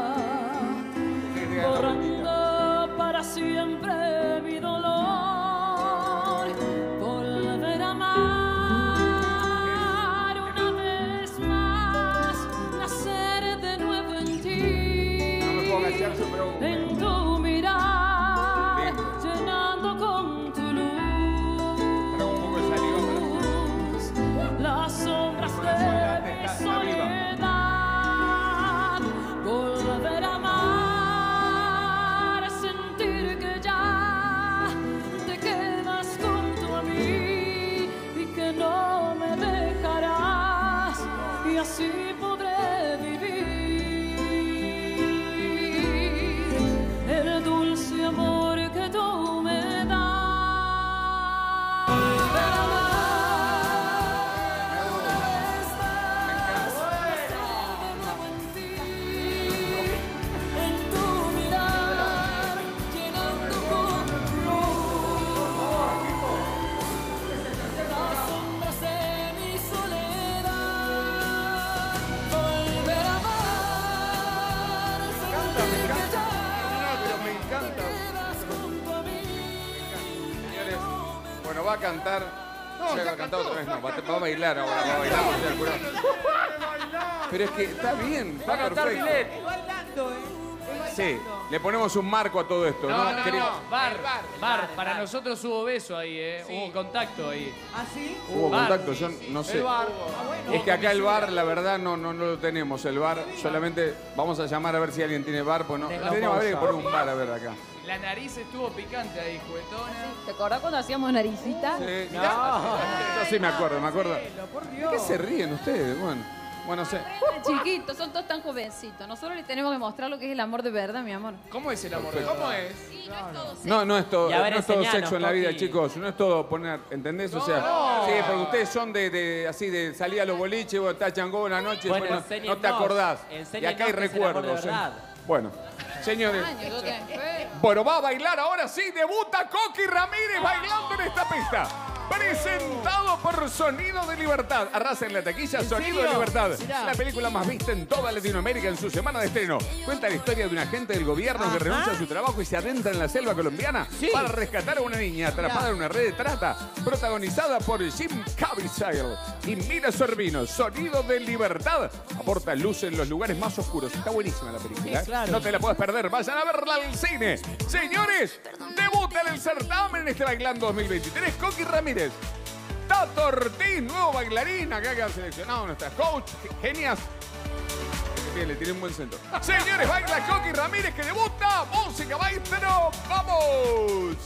Bueno, va a cantar. No, ya va a cantar otra vez, no. Va a, va a bailar ahora, va a bailar. porque sea el jurado. Pero es que está bien,
Va a
está
cantar
perfecto.
Milet.
Bailando, ¿eh?
Sí, le ponemos un marco a todo esto, ¿no?
No, no,
Querido-
no. Bar, bar. Para nosotros hubo beso ahí, ¿eh? Hubo contacto ahí.
¿Ah, sí?
Hubo
Bar.
contacto, yo no sé.
El bar.
Es que acá el bar, la verdad, no, no, no lo tenemos. El bar, solamente vamos a llamar a ver si alguien tiene bar. Pues no,
Tengo
tenemos que
pausa.
poner un bar a ver acá.
La nariz estuvo picante ahí, juguetona.
¿Te acordás cuando hacíamos naricita?
Sí, mirá. Yo sí me acuerdo, me acuerdo. ¿De qué se ríen ustedes? Bueno, bueno, sé.
Chiquitos, son todos tan jovencitos. Nosotros les tenemos que mostrar lo que es el amor de verdad, mi amor.
¿Cómo es el amor?
Perfecto.
¿Cómo es?
Sí, no es todo sexo.
No, no es todo,
Y a ver,
no es todo
enseñanos,
sexo en la vida,
Coqui.
chicos. No es todo poner, ¿entendés? O sea,
No.
sí, porque ustedes son de, de así de salir a los boliches, vos estás changó una noche,
Bueno,
después no- no, te
enséñennos,
acordás. Y
enséñennos
acá hay
qué es el amor de
recuerdos. ¿eh?
verdad.
Bueno, señores.
Ay, yo qué enfermo.
Bueno, va a bailar ahora sí, debuta Coqui Ramírez bailando en esta pista. Presentado por Sonido de Libertad. Arrasa en la taquilla
¿En
Sonido
serio?
de Libertad.
Mirá.
La película más vista en toda Latinoamérica en su semana de estreno. Cuenta la historia de un agente del gobierno que
Ajá.
renuncia a su trabajo y se adentra en la selva colombiana
Sí.
para rescatar a una niña atrapada en una red de trata. Protagonizada por Jim Caviezel y Mira Sorvino. Sonido de Libertad. Aporta luz en los lugares más oscuros. Está buenísima la película.
Sí, claro.
¿eh? No te la puedes perder. Vayan a verla al cine. Señores, debuta en el certamen en este Bailando dos mil veintitrés. Coqui Ramírez. Tato Ortiz, nuevo bailarín, acá que han seleccionado nuestras coach, genias. Bien, le tiré un buen centro. Señores, baila Coqui Ramírez que debuta. Música, maestro, ¡vamos!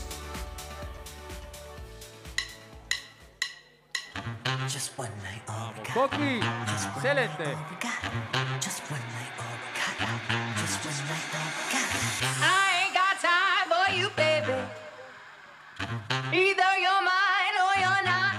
Just one night, all we got.
Coqui, excelente.
Just one night, all we got. Just one night, all we got.
I ain't got time for you, baby. Either you're mine or you're not.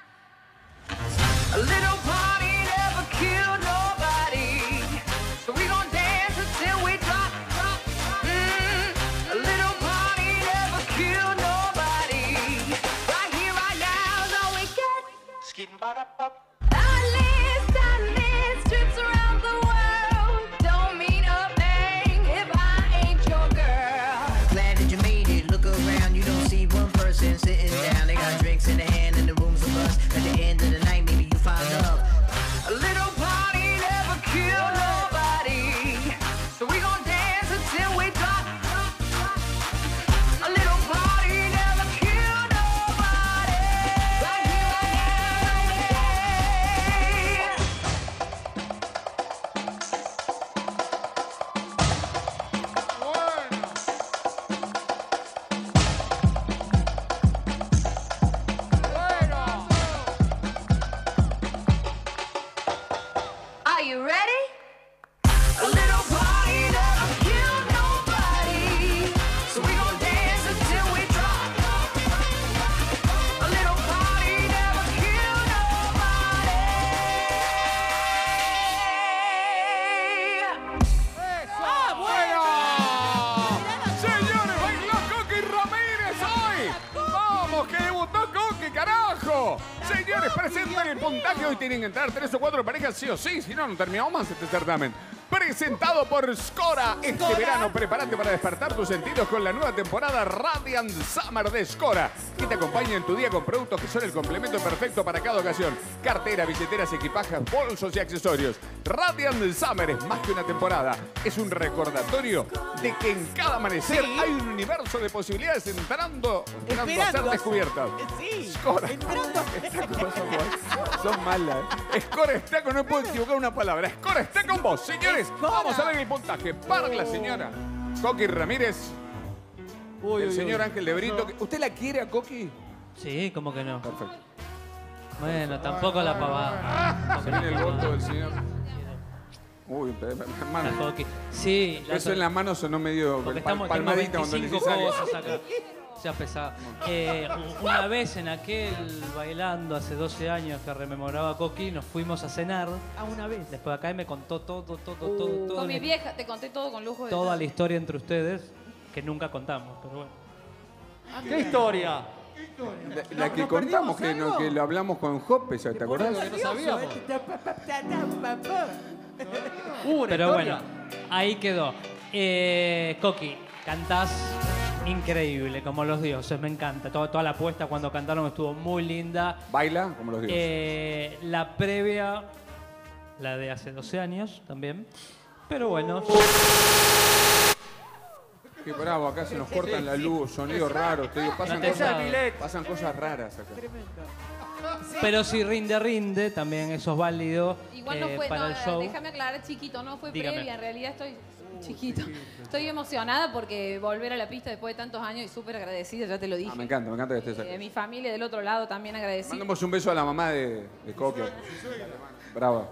A little party never killed nobody. So we gon' dance until we drop, drop. Mm, a little party never killed nobody. Right here, right now is all we get. Darling, darling, trips around the world don't mean a thing if I ain't your girl.
Glad that you made it. Look around, you don't see one person sitting down. They got drinks in their hand and the room's a bust. At the end of the night, maybe you find love.
A little party never killed nobody. So we gon' dance until we drop. A little party never killed nobody. Right here, right now. Are you ready? A little party never killed nobody. So we gon' dance until we drop. A little party never killed nobody.
¡Ah, bueno! Señores, bailó Coqui Ramírez hoy. ¡Vamos, que debutó Coqui, carajo! Señores, presenten el puntaje. Hoy tienen que entrar tres o cuatro parejas sí o sí. Si no, no terminamos más este certamen. Presentado por Scora. Este
Scora.
verano, prepárate para despertar tus sentidos con la nueva temporada Radiant Summer de Scora, que te acompaña en tu día con productos que son el complemento perfecto para cada ocasión. Cartera, billeteras, equipajes, bolsos y accesorios. Radiant Summer es más que una temporada. Es un recordatorio de que en cada amanecer
Sí.
hay un universo de posibilidades entrando, entrando a ser
Esperando.
descubiertas.
Sí.
Scora.
Entrando.
Son malas. Scora está con, no puedo equivocar una palabra. Scora está con vos, señores.
Scora.
Vamos a ver el puntaje. Para la señora Coqui Ramírez.
Uy,
el
uy,
señor
uy.
Ángel de Brito. ¿Usted la quiere a Coqui?
Sí, ¿cómo que no?
Perfecto.
Bueno, tampoco la pavada.
Se viene el voto del señor. Uy, pe- pe-
La
hermano.
Coqui. Sí, la
Eso en la mano sonó medio
porque
pal-
estamos
palmadita
tenemos
cuando le
veinticinco
dices algo.
cosas acá. sea pesado. Eh, una vez en aquel bailando hace doce años que rememoraba Coqui, nos fuimos a cenar.
Ah, una vez.
Después acá y me contó todo, todo, todo, todo.
Con
la-
mi vieja, te conté todo con lujo de
Toda la
detalle.
historia entre ustedes que nunca contamos, pero bueno.
Ah,
¿Qué historia?
La, la que contamos, que, no, que lo hablamos con Jope, ¿te acordás?
Que no sabíamos. Uh, una
Pero
historia.
bueno, ahí quedó. Eh, Coqui, cantás increíble, como los dioses, me encanta. Toda, toda la apuesta cuando cantaron estuvo muy linda.
¿Baila como los dioses?
Eh, la previa, la de hace doce años también. Pero bueno.
Qué bravo, acá se nos cortan la luz, sonidos raros, te digo, pasan,
No te
cosas,
sabes.
pasan cosas raras acá.
Pero si rinde, rinde, también eso es válido
Igual no
eh,
fue,
para
no,
el show.
déjame aclarar, chiquito, no fue
Dígame.
previa, en realidad estoy chiquito. Estoy emocionada porque volver a la pista después de tantos años y súper agradecida, ya te lo dije.
Ah, me encanta, me encanta que estés
Eh,
aquí.
mi familia del otro lado también agradecida.
Mandamos un beso a la mamá de, de Coque. Brava.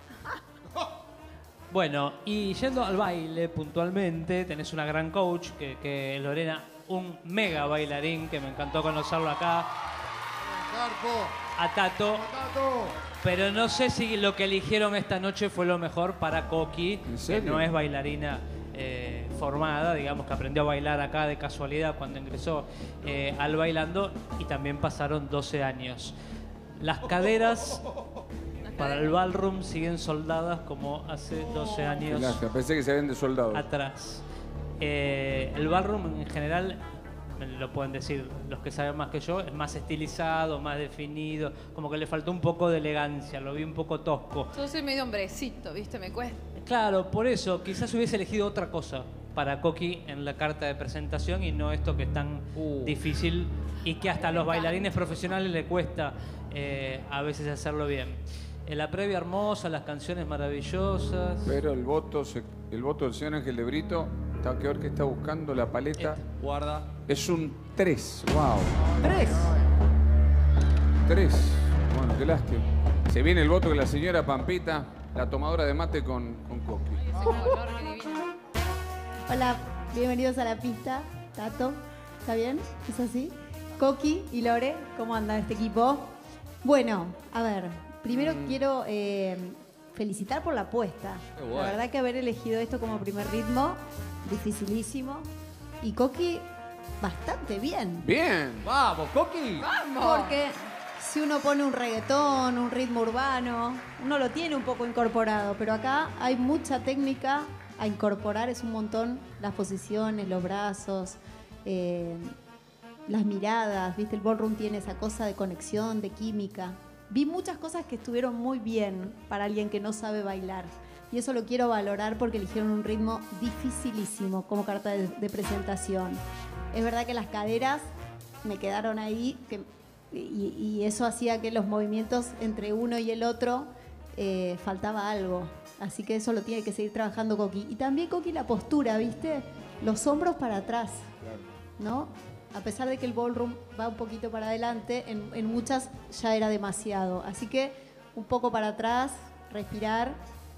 Bueno, y yendo al baile puntualmente, tenés una gran coach, que, que Lorena, un mega bailarín, que me encantó conocerlo acá. A Tato. Pero no sé si lo que eligieron esta noche fue lo mejor para Coqui, que
serio?
no es bailarina eh, formada, digamos que aprendió a bailar acá de casualidad cuando ingresó eh, al bailando, y también pasaron doce años. Las caderas para el ballroom siguen soldadas como hace doce años
Qué lástima, pensé que se habían de soldados.
atrás. Eh, el ballroom en general, me lo pueden decir los que saben más que yo, es más estilizado, más definido, como que le faltó un poco de elegancia, lo vi un poco tosco.
Yo soy medio hombrecito, ¿viste? Me cuesta.
Claro, por eso quizás hubiese elegido otra cosa para Coqui en la carta de presentación y no esto que es tan difícil y que hasta a los bailarines profesionales le cuesta eh, a veces hacerlo bien. En la previa hermosa, las canciones maravillosas.
Pero el voto, se- el voto del señor Ángel de Brito, está que ver que está buscando la paleta.
Guarda.
Es un tres, wow.
¿Tres?
tres. Bueno, qué lástima. Se viene el voto de la señora Pampita, la tomadora de mate con, con Coqui.
Hola, bienvenidos a la pista. Tato, ¿está bien? ¿Es así? Coqui y Lore, ¿cómo anda este equipo? Bueno, a ver, primero quiero eh, felicitar por la apuesta.
Qué bueno.
La verdad que haber elegido esto como primer ritmo, dificilísimo. Y Coqui, bastante bien.
Bien.
Vamos, Coqui.
Porque si uno pone un reggaetón, un ritmo urbano, uno lo tiene un poco incorporado, pero acá hay mucha técnica a incorporar, es un montón, las posiciones, los brazos, eh, las miradas, ¿viste? El ballroom tiene esa cosa de conexión, de química. Vi muchas cosas que estuvieron muy bien para alguien que no sabe bailar. Y eso lo quiero valorar porque eligieron un ritmo dificilísimo como carta de, de presentación. Es verdad que las caderas me quedaron ahí que, y, y eso hacía que los movimientos entre uno y el otro eh, faltaba algo. Así que eso lo tiene que seguir trabajando Coqui. Y también Coqui la postura, ¿viste? Los hombros para atrás, ¿no? A pesar de que el ballroom va un poquito para adelante, en, en muchas ya era demasiado. Así que un poco para atrás, respirar.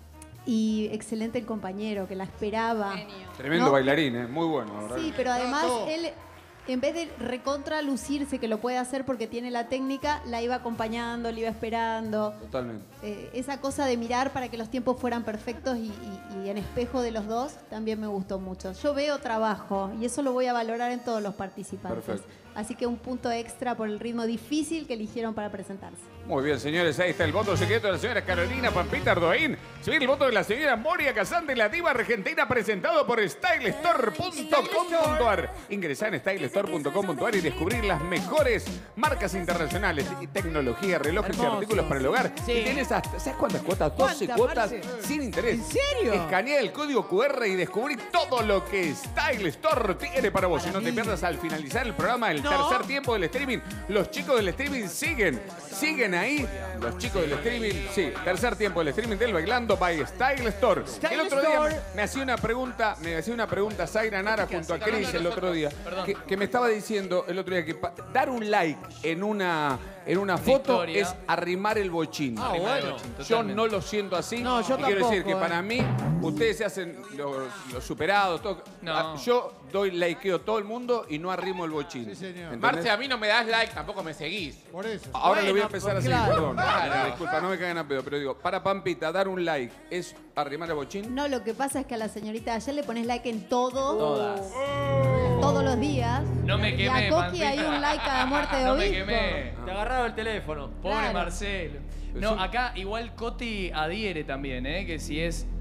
Y excelente el compañero, que la esperaba.
Tremendo
¿no?
bailarín, ¿eh? Muy bueno, la verdad.
Sí, pero además él, en vez de recontra lucirse, que lo puede hacer porque tiene la técnica, la iba acompañando, le iba esperando.
Totalmente.
Eh, esa cosa de mirar para que los tiempos fueran perfectos y, y- y en espejo de los dos también me gustó mucho. Yo veo trabajo y eso lo voy a valorar en todos los participantes.
Perfecto.
Así que un punto extra por el ritmo difícil que eligieron para presentarse.
Muy bien, señores, ahí está el voto secreto de la señora Carolina Pampita Ardoín. Se viene el voto de la señora Moria Casante, la diva argentina, presentado por style store punto com punto a r. Ingresá en style store punto com punto a r y descubrir las mejores marcas internacionales y tecnología, relojes y
Hermosos.
artículos para el hogar.
Sí.
Y tenés hasta, ¿sabes cuántas cuotas? doce
¿Cuántas,
cuotas
Marce?
sin interés.
¿En serio?
Escanea el código Q R y descubrí todo lo que Style Store tiene para vos.
Para
y no te
mí.
pierdas al finalizar el programa el
No.
tercer tiempo del streaming. Los chicos del streaming siguen, siguen ahí. Los chicos del streaming, sí, tercer tiempo del streaming del Bailando by Style Store.
Style
el otro día
Store.
me, me hacía una pregunta, me hacía una pregunta Zaira Nara junto a Cris el otro día,
Perdón.
que, que me estaba diciendo el otro día que pa- dar un like en una en una foto
Victoria.
es arrimar el bochín.
Ah,
Arrimar el
bueno.
bochín. Yo
Totalmente.
no lo siento así.
No, yo
y quiero decir
tampoco,
que
eh.
para mí ustedes se hacen los, los superados, todo.
No.
Ah, yo doy likeo todo el mundo y no arrimo el bochín.
Sí, señor.
¿Entendés?
Marce, a mí no me das like, tampoco me seguís.
Por eso.
Ahora le voy a
Bueno,
empezar a
pues,
seguir,
claro.
perdón.
Claro.
Disculpa, no me caigan a pedo, pero digo, para Pampita, dar un like es arrimar el bochín.
No, lo que pasa es que a la señorita ayer le pones like en todo.
Todas.
Todos los días.
No me
Y
quemé,
a Coqui hay
Pampita.
un like cada muerte de
No me
obispo.
quemé.
Te agarraron el teléfono.
Pobre
Claro.
Marcelo. No,
Eso-
acá igual Coti adhiere también, ¿eh? Que si es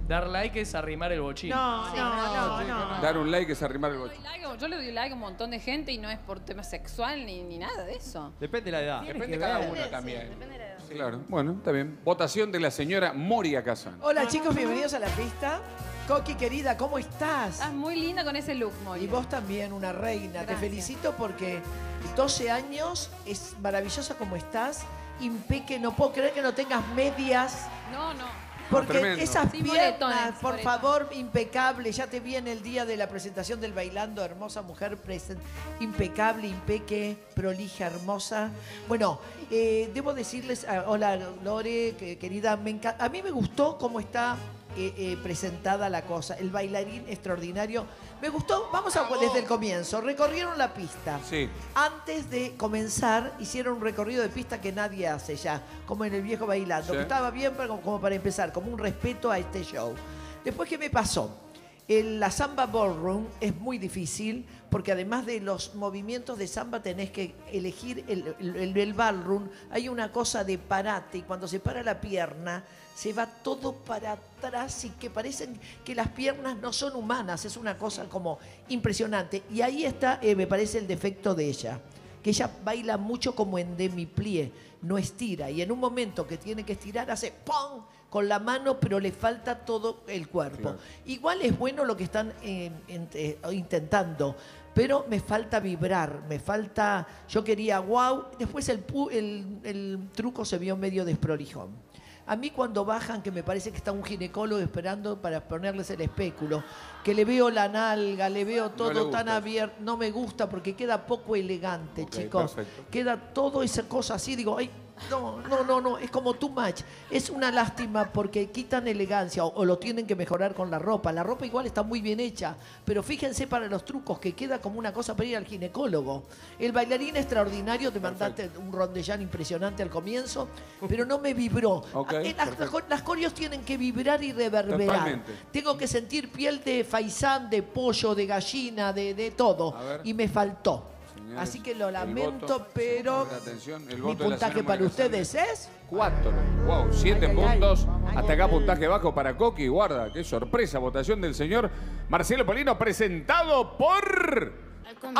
Dar like es arrimar el bochín.
No, no, no, no.
Dar un like es arrimar el boche.
Like, yo le doy like a un montón de gente y no es por tema sexual ni, ni nada de eso.
Depende de la edad.
Depende de cada uno también. Claro, bueno, está bien. Votación de la señora Moria Kazan.
Hola chicos, bienvenidos a la pista. Coqui, querida, ¿cómo estás?
Estás muy linda con ese look, Moria.
Y vos también, una reina.
Gracias.
Te felicito porque doce años, es maravillosa como estás. Impeque, no puedo creer que no tengas medias.
No, no.
Porque
tremendo.
esas
Sí,
piernas,
moretones,
por
moretones.
favor, impecable. Ya te vi en el día de la presentación del Bailando, hermosa mujer, presen- impecable, impeque, prolija, hermosa. Bueno, eh, debo decirles, ah, hola Lore, que- querida, me enca- a mí me gustó cómo está eh, eh, presentada la cosa. El bailarín extraordinario. Me gustó, vamos a desde el comienzo. Recorrieron la pista.
Sí.
Antes de comenzar, hicieron un recorrido de pista que nadie hace ya, como en el viejo Bailando,
Sí.
que estaba bien para- como para empezar, como un respeto a este show. Después, ¿qué me pasó? El- la samba ballroom es muy difícil porque además de los movimientos de samba tenés que elegir el, el- el ballroom. Hay una cosa de parate y cuando se para la pierna se va todo para atrás y que parecen que las piernas no son humanas. Es una cosa como impresionante. Y ahí está, eh, me parece, el defecto de ella. Que ella baila mucho como en demi-plie, no estira. Y en un momento que tiene que estirar hace ¡pum! Con la mano, pero le falta todo el cuerpo.
Claro.
Igual es bueno lo que están eh, ent- eh, intentando, pero me falta vibrar, me falta... Yo quería wow, después el, pu- el, el truco se vio medio desprolijón. A mí cuando bajan, que me parece que está un ginecólogo esperando para ponerles el espéculo, que le veo la nalga, le veo todo
le gusta
tan
eso.
abierto, no me gusta porque queda poco elegante,
Ok,
chicos.
perfecto.
Queda todo esa cosa así, digo, ay, no, no, no, no, es como too much. Es una lástima porque quitan elegancia o, o lo tienen que mejorar con la ropa. La ropa igual está muy bien hecha, pero fíjense para los trucos que queda como una cosa para ir al ginecólogo. El bailarín extraordinario, te mandaste un rondellán impresionante al comienzo, pero no me vibró.
Ok,
Eh, las,
perfecto.
las coreos tienen que vibrar y reverberar.
Totalmente.
Tengo que sentir piel de faisán, de pollo, de gallina, de, de todo.
A ver.
Y me faltó.
Señores,
Así que lo
el
lamento,
voto,
pero
pongan atención, el
mi
voto de la
puntaje
señora
para
Moria Kazan
ustedes es...
Cuatro. Wow, siete
Ay, ay, ay.
puntos.
Ay,
Hasta
ay,
acá
ay.
puntaje bajo para Coqui. Guarda, qué sorpresa. Votación del señor Marcelo Polino, presentado por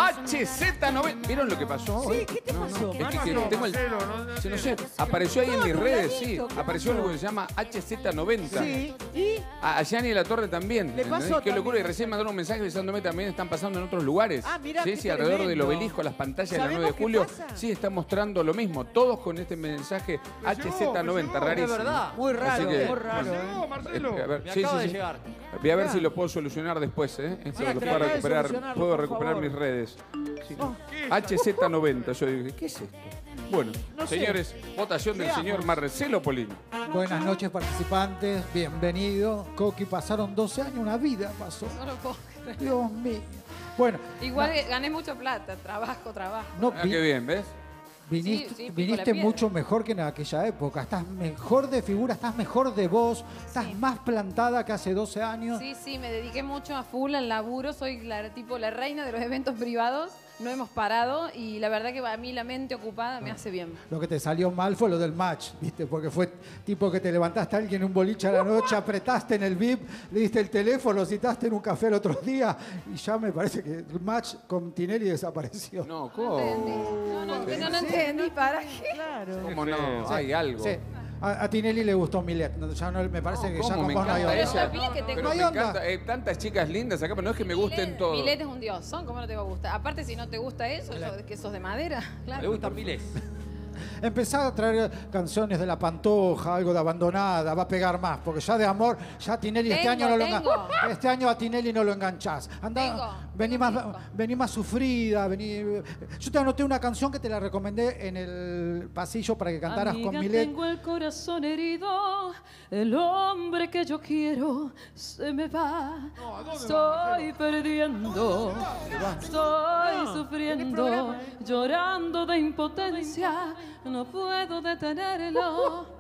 H Z noventa. ¿Vieron lo que pasó hoy?
Sí, ¿qué te pasó?
Es que, que tengo el... sí, no sé, apareció ahí en mis redes, sí. Apareció algo que se llama H Z noventa.
Sí, y...
A, a Gianni La Torre también.
Le
¿entendés?
pasó
Qué locura. Y
también.
recién mandaron un mensaje avisándome también están pasando en otros lugares.
Ah, mirá,
sí,
qué
sí, alrededor del
tremendo.
obelisco, las pantallas de la
¿Sabemos
nueve de
qué
julio.
pasa?
Sí, están mostrando lo mismo. Todos con este mensaje H Z noventa, rarísimo.
Es verdad.
Muy
Así
raro,
que-
muy raro.
Marcelo,
¿eh?
Marcelo.
Eh, a ver,
Me
sí,
acaba
sí,
de
sí.
llegar.
Voy a ver si lo puedo solucionar después, ¿eh? Esto
Ah,
lo
trata
puedo
de
recuperar,
solucionarlo,
puedo
por
recuperar
favor.
mis redes. Sí.
Oh.
H Z noventa, yo dije, ¿qué es esto? Bueno,
No sé.
señores, votación del
Veamos.
señor Marcelo Polino.
Buenas noches, participantes. Bienvenido. Coqui, pasaron doce años, una vida pasó.
No lo puedo creer.
Dios mío. Bueno,
Igual que gané mucha plata, trabajo, trabajo.
no,
Ah,
vi-
qué bien, ¿ves?
viniste,
Sí, sí, pico
viniste
la piedra.
mucho mejor que en aquella época. Estás mejor de figura, estás mejor de voz, estás más plantada que hace doce años.
Sí, sí, me dediqué mucho a full al laburo. Soy la, tipo la reina de los eventos privados. No hemos parado y la verdad que a mí la mente ocupada me hace bien.
Lo que te salió mal fue lo del match, ¿viste? Porque fue tipo que te levantaste a alguien en un boliche a la noche, apretaste en el V I P, le diste el teléfono, citaste en un café el otro día y ya me parece que el match con Tinelli desapareció.
No,
No entendí.
¿cómo?
No, no, no, no entendí. ¿Para qué?
Claro.
¿Cómo no?
Sí,
Hay algo.
sí. A, a Tinelli le gustó Milet. No, ya no, me parece que ya
¿Cómo?
con
Me
vos no hay
encanta
onda.
Pero
ella.
sabía que te
Pero
No hay
me
onda.
encanta. eh, tantas chicas lindas acá, pero no es que me gusten todos.
Milet es un dios. ¿Son? ¿Cómo no te va a gustar? Aparte, si no te gusta eso, eso- que sos de madera. Claro.
Le gustan miles.
Empezá a traer canciones de La Pantoja, algo de Abandonada, va a pegar más, porque ya de amor, ya a Tinelli este
Tengo,
año no lo
tengo.
engan- este año a Tinelli no lo enganchás. Andá,
Tengo,
vení
tengo
más,
un disco.
vení más sufrida, vení. Yo te anoté una canción que te la recomendé en el pasillo para que cantaras
Amiga,
con Milet.
tengo el corazón herido, el hombre que yo quiero se me va. Estoy perdiendo, estoy sufriendo, llorando de impotencia, no puedo detenerlo.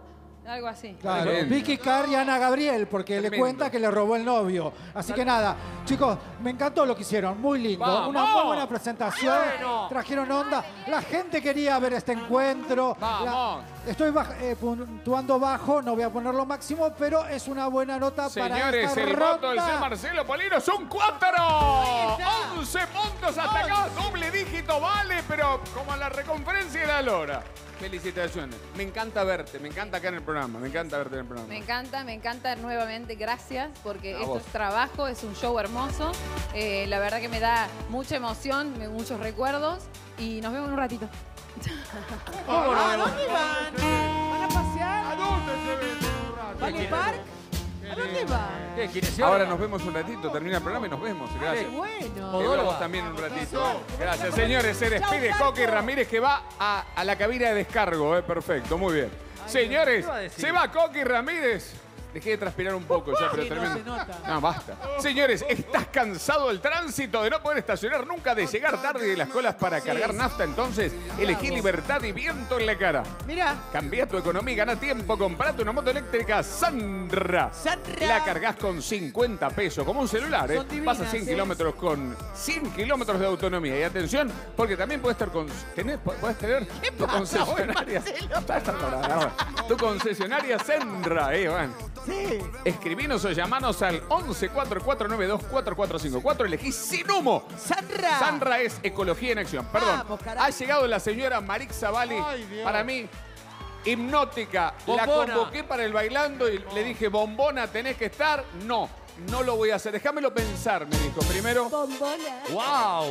Algo así.
Claro,
Bien.
Vicky Carr y Ana Gabriel, porque le
Tremendo.
cuenta que le robó el novio. Así que nada, chicos, me encantó lo que hicieron, muy lindo.
¡Vamos!
Una muy buena presentación.
Bueno.
Trajeron onda. La gente quería ver este encuentro. La-
Vamos.
estoy baj- eh, puntuando bajo, no voy a poner lo máximo, pero es una buena nota para
Señores,
esta
el
ronda.
voto del señor Marcelo Polino es un cuatro. once puntos hasta acá, doble dígito vale, pero como a la reconferencia de la Lora. Felicitaciones. Me encanta verte, me encanta acá en el programa, me encanta verte en el programa.
Me encanta, me encanta nuevamente, gracias, porque
A
esto
vos.
es trabajo, es un show hermoso. Eh, la verdad que me da mucha emoción, me- muchos recuerdos y nos vemos en un ratito.
¿Cómo no?
¿A dónde van? ¿Van a pasear?
¿A dónde se vende un rato?
¿Van al parque? ¿A dónde van?
¿Qué, kinesióloga?
Ahora nos vemos un ratito, termina el programa y nos vemos. Gracias.
Qué bueno.
Te vemos también un ratito. Gracias, señores. Se despide Coqui Ramírez que va a, a la cabina de descargo. Eh. Perfecto, muy bien. Señores,
¿qué iba a decir?
se va Coqui Ramírez. Dejé de transpirar un poco ya, pero
Sí, no,
tremendo.
se nota.
No, basta. Señores, ¿estás cansado del tránsito, de no poder estacionar nunca, de llegar tarde y de las colas para cargar nafta? Entonces, elegí libertad y viento en la cara.
Mirá.
Cambia tu economía y gana tiempo. Comprate una moto eléctrica Sandra.
Sandra.
La cargas con cincuenta pesos, como un celular, ¿eh?
Son divinas,
Pasa cien
¿eh?
kilómetros con cien kilómetros de autonomía. Y atención, porque también puedes estar con... Tenés, puedes tener tu
pasa hoy,
concesionaria.
Marcelo?
Está- está parada. Tu concesionaria Sandra, ¿eh? Van.
Sí.
Escribinos o llamanos al once cuatro cuatro nueve dos cuatro cuatro cinco cuatro. Elegí sin humo.
Sandra.
Sandra es ecología en acción. Perdón.
Vamos, carajo.
Ha llegado la señora Marix Zavalli.
Ay, Dios.
Para mí, hipnótica. La
Bombona.
convoqué para el bailando y le dije, bombona, tenés que estar. No, no lo voy a hacer. Déjamelo pensar, me dijo. Primero,
Bombona.
¡Wow!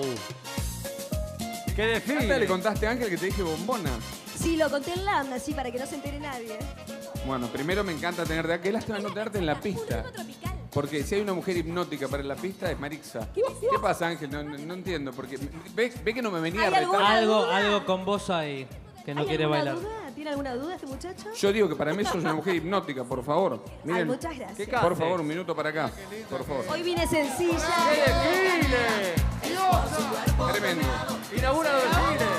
¡Qué
¿antes le
desfile!
contaste a Ángel que te dije bombona?
Sí, lo conté en Landa, así, para que no se entere nadie.
Bueno, primero me encanta tenerte acá. Qué lástima no tenerte en la pista. Porque si hay una mujer hipnótica para la pista es Marixa. ¿Qué pasa, Ángel? No, no- no entiendo. Porque ve, ve que no me venía a
¿Hay
retar.
alguna
Algo,
duda?
algo con vos ahí que no
¿Hay
quiere
alguna
bailar.
duda? ¿Tiene alguna duda este muchacho?
Yo digo que para mí sos una mujer hipnótica, por favor.
Ay, muchas gracias.
¿Qué
Por
cante?
favor, un minuto para acá. Por favor.
Hoy vine sencilla.
¡Qué desfile!
Tremendo.
¡Inaugura el desfile!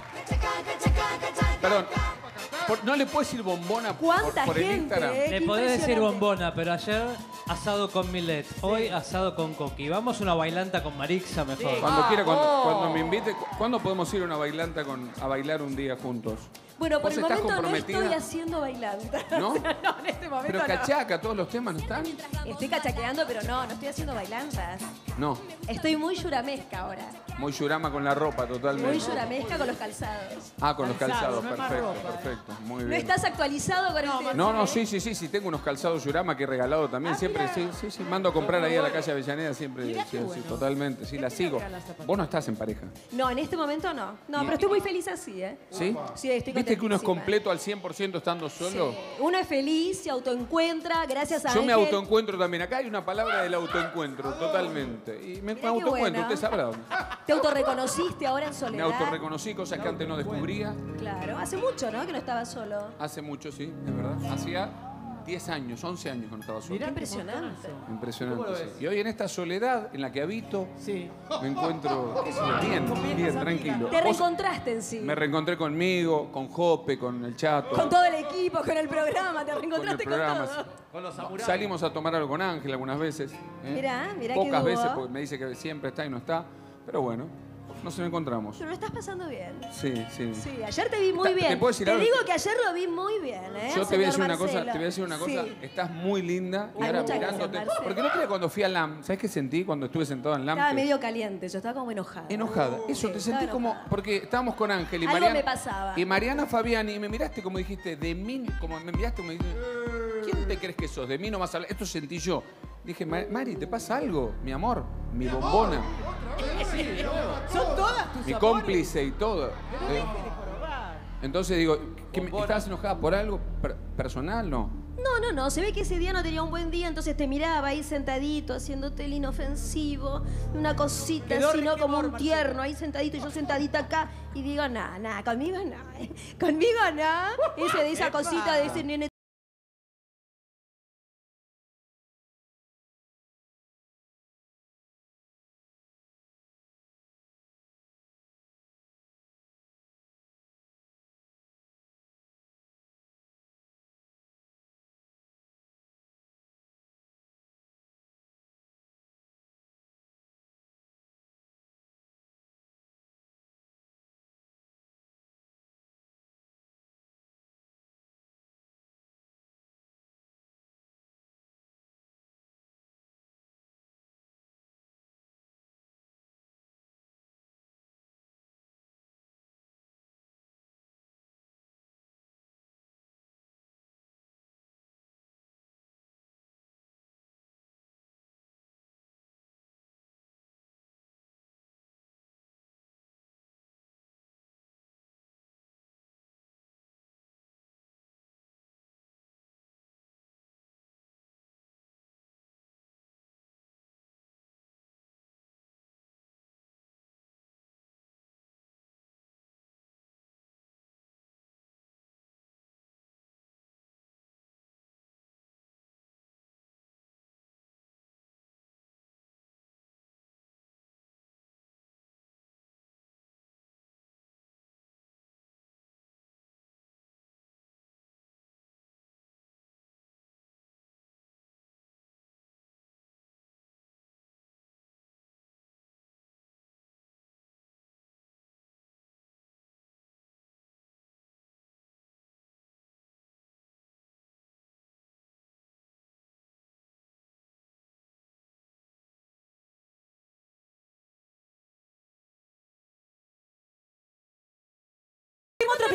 Perdón. Por- ¿No le puedes decir bombona por,
¿Cuánta
por el
gente,
Instagram?
eh?
Le
Qué
podés decir
impresionante.
bombona, pero ayer asado con Milet, hoy asado con Coqui. Vamos a una bailanta con Marixa mejor.
Cuando quiera, cuando,
¡Vamos!
cuando me invite, cu- ¿cuándo podemos ir a una bailanta con, a bailar un día juntos?
Bueno, por
¿Vos
el
estás
momento no
comprometida?
estoy haciendo bailanta.
¿No?
O sea, no, en este momento
Pero
no.
cachaca, todos los temas no están.
Estoy cachaqueando, pero no, no estoy haciendo bailantas.
No.
Estoy muy yuramesca ahora.
Muy yurama con la ropa, totalmente.
Muy yuramesca con los calzados.
Ah, con los
Calzado,
calzados,
no es más
perfecto,
ropa.
perfecto. Muy
¿No
bien.
estás actualizado con el tema?
No, no, sí, sí, sí, sí, tengo unos calzados Yurama que he regalado también.
Ah,
siempre,
mira.
sí, sí, sí, mando a comprar ahí a la calle Avellaneda, siempre,
Mirá
sí,
qué
sí,
bueno.
totalmente, sí, la sigo. Vos no estás en pareja,
No, en este momento no. No, pero estoy muy feliz así, ¿eh?
¿sí?
Sí, estoy
¿Viste que uno es
contentísima.
completo al cien por ciento estando solo?
Sí. Uno es feliz, se autoencuentra, gracias a
Yo me
Ángel.
autoencuentro también. Acá hay una palabra del autoencuentro, totalmente. Y me
Mirá qué
autoencuentro,
bueno.
usted sabrá.
¿Te autorreconociste ahora en
Me
soledad?
autorreconocí, cosas que antes no descubría.
Claro, hace mucho, ¿no? Que no estaba solo.
Hace mucho, sí, es verdad. Hacía diez años, once años que no estaba solo.
Mirá,
Impresionante.
Impresionante.
¿Cómo lo
sí.
ves?
Y hoy en esta soledad en la que habito,
Sí.
me encuentro qué sé yo, bien, bien, tranquilo.
Te
Vos-
reencontraste en sí.
Me reencontré conmigo, con Jope, con el Chato.
Con todo el equipo, con el programa, te
con el
reencontraste con,
programa.
todo.
Con los samuráis.
Salimos a tomar algo con Ángel algunas veces. ¿eh?
Mirá, mirá qué
Pocas
dúo.
veces, porque me dice que siempre está y no está. Pero bueno, nos encontramos.
Pero lo estás pasando bien.
Sí, sí.
Sí, ayer te vi muy
¿Te
bien.
puedo decir
te
algo?
digo que ayer lo vi muy bien, ¿eh?
Yo te voy a decir
señor
una cosa,
Marcelo.
te voy a decir una cosa,
Sí.
estás muy linda y
Ay,
ahora
muchas gracias,
mirándote.
Marcelo.
Porque el otro día cuando fui a LAM, ¿sabes qué sentí cuando estuve sentado en LAM?
Estaba
Que-
medio caliente, yo estaba como enojada.
Enojada. Eso,
Sí,
te
estaba
sentí como.
enojada.
Porque estábamos con Ángel y
Algo
Mariana.
me pasaba.
Y Mariana Fabiani, y me miraste como dijiste, de mí, como me miraste como dijiste, ¿quién te crees que sos? De mí no vas a hablar. Esto sentí yo. Dije, "Ma- Mari, ¿te pasa algo? Mi amor, mi bombona,
Son todas tus
mi
amores.
cómplice y todo.
Pero
Eh,
deje de jorobar.
Entonces digo, ¿qué me- ¿estabas enojada por algo per- personal? No.
No, no, no. Se ve que ese día no tenía un buen día, entonces te miraba ahí sentadito, haciéndote el inofensivo, una cosita
Quedó
así, ¿no?
re
Como un
quemor,
tierno, ahí sentadito y yo sentadita acá. Y digo, nada, nada, conmigo nada. Conmigo nada. Ese de esa
Epa.
cosita de ese nene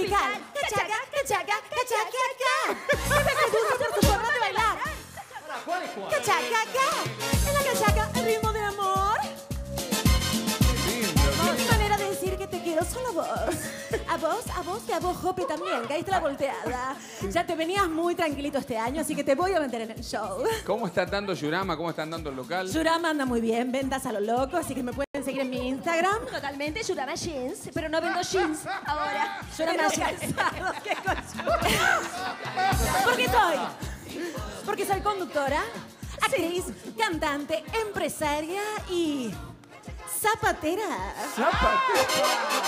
tropical. Cachaca, cachaca, cachaca. Es que gusta por tu forma de bailar.
¿Cuál es cuál?
Cachaca, es la cachaca, el ritmo de amor. Mi manera de decir que te quiero solo a vos. A vos, a vos y a vos, Jope, también. Caíste la volteada. Ya te venías muy tranquilito este año, así que te voy a meter en el show.
¿Cómo está dando Yurama? ¿Cómo están dando el local?
Yurama anda muy bien, ventas a lo loco, así que me pueden seguir en mi Instagram.
Totalmente, Yurama Jeans, pero no vendo jeans ahora.
Yurama
Pero
Jeans.
calzados, qué conchudo.
¿Por qué soy? Porque soy conductora, actriz, cantante, empresaria y zapatera.
Zapatera.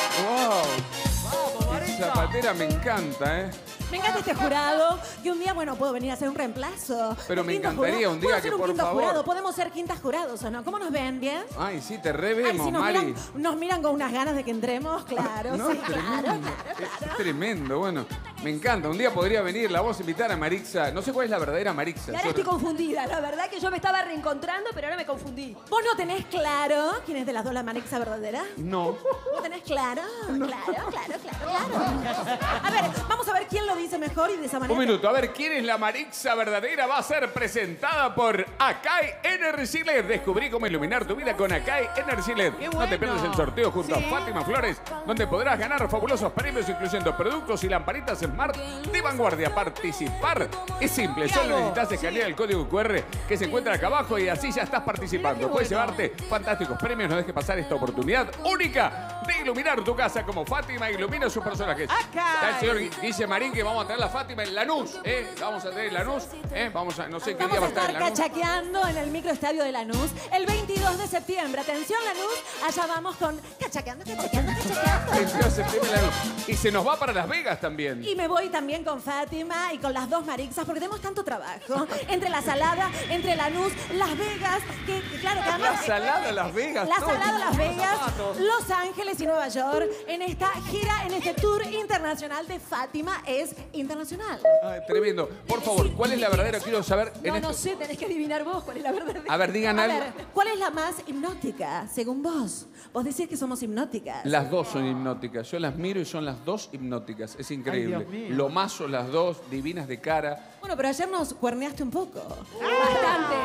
Wow. Zapatera me encanta, ¿eh?
Me encanta este jurado, que un día, bueno, puedo venir a hacer un reemplazo.
Pero
Un
me
quinto
encantaría
jurado.
un día
¿Puedo
que,
hacer un
por
quinto
favor.
jurado? Podemos ser quintas jurados, ¿o no? ¿Cómo nos ven? ¿Bien?
Ay, sí, te
Ay,
revemos,
sí, nos,
Mari.
miran, nos miran con unas ganas de que entremos, claro,
No,
sí,
es
claro,
tremendo.
claro,
Es
claro.
tremendo, bueno. Me encanta. Un día podría venir, la vamos a invitar a Marixa. No sé cuál es la verdadera Marixa.
Y ahora
Yo-
estoy confundida. La verdad que yo me estaba reencontrando, pero ahora me confundí.
¿Vos no tenés claro quién es de las dos la Marixa verdadera?
No.
¿No tenés claro? Claro, claro, claro, claro. A ver, vamos a ver quién lo dice mejor y de esa manera.
Un minuto, a ver, ¿quién es la Marixa verdadera? Va a ser presentada por Akai Energy L E D. Descubrí cómo iluminar tu vida con Akai Energy L E D. No te pierdas el sorteo junto
Sí.
a Fátima Flores, donde podrás ganar fabulosos premios incluyendo productos y lamparitas Smart de vanguardia. Participar es simple, solo necesitas escanear el código cu erre que se encuentra acá abajo y así ya estás participando. Puedes llevarte fantásticos premios, no dejes pasar esta oportunidad única de iluminar tu casa como Fátima ilumina sus personajes. Está el señor Guille Marín que vamos a traer la Fátima en Lanús, ¿eh? Vamos a traer Lanús, ¿eh? Vamos a, no sé qué día va
Vamos a
a estar
estar
en Lanús.
cachaqueando en el microestadio de Lanús el veintidós de septiembre. Atención, Lanús, allá vamos con cachaqueando, cachaqueando, cachaqueando.
veintidós de septiembre en Lanús. Y se nos va para Las Vegas también.
Y me voy también con Fátima y con las dos Marixas porque tenemos tanto trabajo. Entre la Salada, entre Lanús, Las Vegas, que, que claro que además...
La Salada, Las Vegas.
La
todo.
Salada, Las Vegas, Los Ángeles y Nueva York en esta gira, en este tour internacional de Fátima es internacional.
Ay, tremendo. Por favor, ¿cuál es la verdadera? Quiero saber en
No,
esto.
no sé, tenés que adivinar vos cuál es la verdad.
A ver, digan
A
algo.
ver, ¿cuál es la más hipnótica, según vos? Vos decís que somos hipnóticas.
Las dos son hipnóticas. Yo las miro y son las dos hipnóticas. Es increíble.
Dios mío.
Lo mazo, las dos, divinas de cara.
Bueno, pero ayer nos cuerneaste un poco.
Bastante.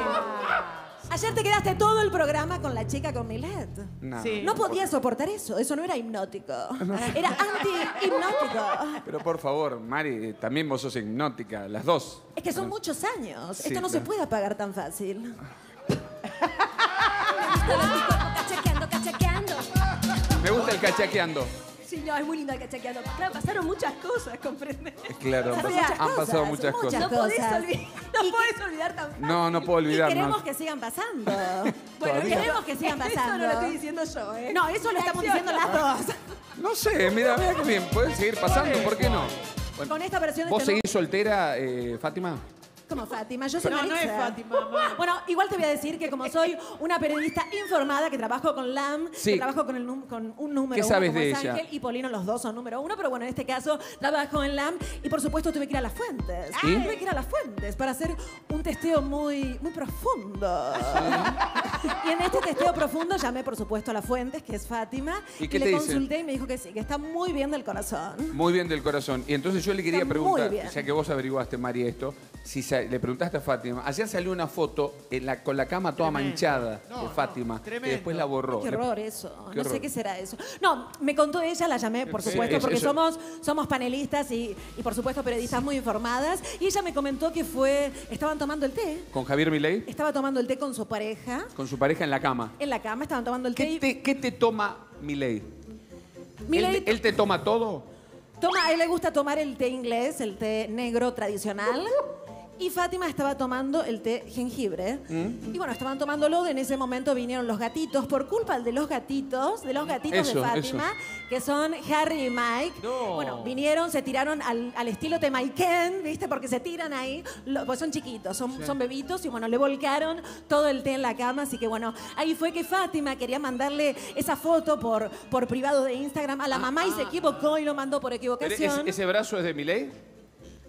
Ayer te quedaste todo el programa con la chica con Milet.
No.
No podías soportar eso. Eso no era hipnótico. Era anti-hipnótico.
Pero por favor, Mari, eh, también vos sos hipnótica. Las dos.
Es que son muchos años.
Sí,
Esto no se
claro.
puede apagar tan fácil.
Cachaqueando, cachaqueando.
Me gusta el cachaqueando.
Sí, no, es muy lindo el cachaqueando. Claro, pasaron muchas cosas, ¿comprendes?
Claro, han,
Pasaron
pas-
muchas
han pasado
cosas,
muchas
muchas
cosas.
No podés,
cosas.
olvidar, no podés olvidar tan fácil.
No, no puedo
Y
olvidarnos.
queremos que sigan pasando. Bueno,
Todavía.
queremos que sigan
Eso
pasando.
no lo estoy diciendo yo, ¿eh?
No, eso lo estamos diciendo las dos.
No sé, mira, mira qué bien. Pueden seguir pasando, ¿por qué no? Bueno,
Con esta versión
¿vos
tenemos-
seguís soltera, eh, Fátima?
Como Fátima, yo soy
No, no
Maritza.
es Fátima, mamá.
Bueno, igual te voy a decir que como soy una periodista informada que trabajo con L A M,
Sí.
que trabajo con, el num- con un número
¿Qué
uno
sabes
como
de
es
ella?
Ángel y Polino, los dos son número uno, pero bueno, en este caso trabajo en L A M y por supuesto tuve que ir a Las Fuentes.
¿Sí?
Tuve que ir a Las Fuentes para hacer un testeo muy, muy profundo. Y en este testeo profundo llamé por supuesto a Las Fuentes, que es Fátima,
¿Y qué
le
te dice?
consulté y me dijo que sí, que está muy bien del corazón.
Muy bien del corazón. Y entonces yo le quería
Está muy
preguntar,
bien.
ya que vos averiguaste, Mari, esto, si sa- le preguntaste a Fátima, ayer salió una foto en la- con la cama toda
Tremendo.
manchada
No,
de
no,
Fátima, que
tremendo.
después la borró.
Qué
Le-
horror eso.
Qué
no sé
horror.
qué será eso. No, me contó ella, la llamé, por
Sí,
supuesto,
eso-
porque
eso-
somos, somos panelistas y, y, por supuesto, periodistas muy informadas. Y ella me comentó que fue, estaban tomando el té.
Con Javier Milei,
Estaba tomando el té con su pareja.
con su pareja en la cama.
En la cama, estaban tomando el té.
¿Qué
y-
te, qué te toma Milei?
Milei
¿Él, él te toma todo?
toma, a él le gusta tomar el té inglés, el té negro tradicional. Y Fátima estaba tomando el té jengibre.
¿Mm?
Y bueno, estaban tomándolo. En ese momento vinieron los gatitos. Por culpa de los gatitos, de los gatitos
Eso,
de Fátima, que son Harry y Mike.
No.
Bueno, vinieron, se tiraron al, al estilo Temaiken, ¿viste? Porque se tiran ahí. Lo- pues son chiquitos, son, son bebitos. Y bueno, le volcaron todo el té en la cama. Así que bueno, ahí fue que Fátima quería mandarle esa foto por, por privado de Instagram a la mamá y se equivocó y lo mandó por
¿Pero
equivocación.
ese, ese brazo es de Milei?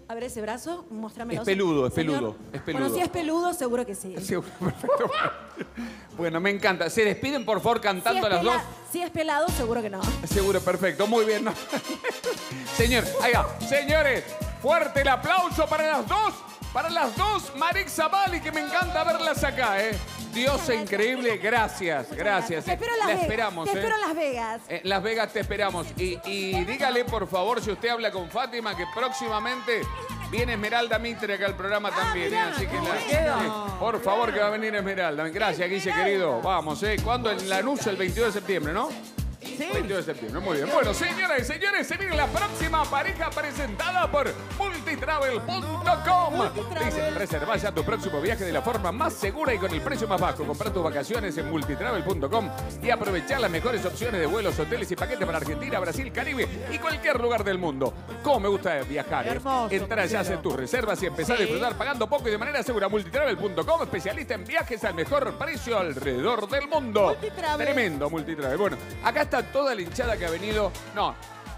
A ver ese brazo, muéstramelo.
Es peludo, es
señor.
peludo, es peludo.
Bueno, si es peludo, seguro que sí.
Seguro, perfecto. Bueno, me encanta. ¿Se despiden, por favor,
Si
cantando
es,
las
pela-
dos?
si es pelado, seguro que no.
Seguro, perfecto. Muy bien. ¿no? Señor, ahí va. Señores, fuerte el aplauso para las dos. Para las dos, Marix Zavalli, que me encanta verlas acá, ¿eh? Diosa increíble, gracias, gracias.
Te
eh.
espero en Las
La
Vegas.
esperamos,
Te
¿eh?
espero en Las Vegas.
En Las Vegas te esperamos. Y, y dígale, por favor, si usted habla con Fátima, que próximamente viene Esmeralda Mitre acá al programa también. ¿eh? Así que la- sí, por favor, que va a venir Esmeralda. Gracias, Guille, querido. Vamos, ¿eh? ¿Cuándo? En Lanús, el veintidós de septiembre, ¿no? veintidós de septiembre, muy bien. Bueno, señoras y señores, se viene la próxima pareja presentada por multitravel punto com. Dice, reserva ya tu próximo viaje de la forma más segura y con el precio más bajo. Comprar tus vacaciones en multitravel punto com y aprovechar las mejores opciones de vuelos, hoteles y paquetes para Argentina, Brasil, Caribe y cualquier lugar del mundo. ¿Cómo me gusta viajar? eh?
Hermoso,
Entra ya, hacer tus reservas y empezar
Sí.
a disfrutar pagando poco y de manera segura. multitravel punto com, especialista en viajes al mejor precio alrededor del mundo.
Multitravel.
Tremendo Multitravel. Bueno, acá está toda la hinchada que ha venido. No.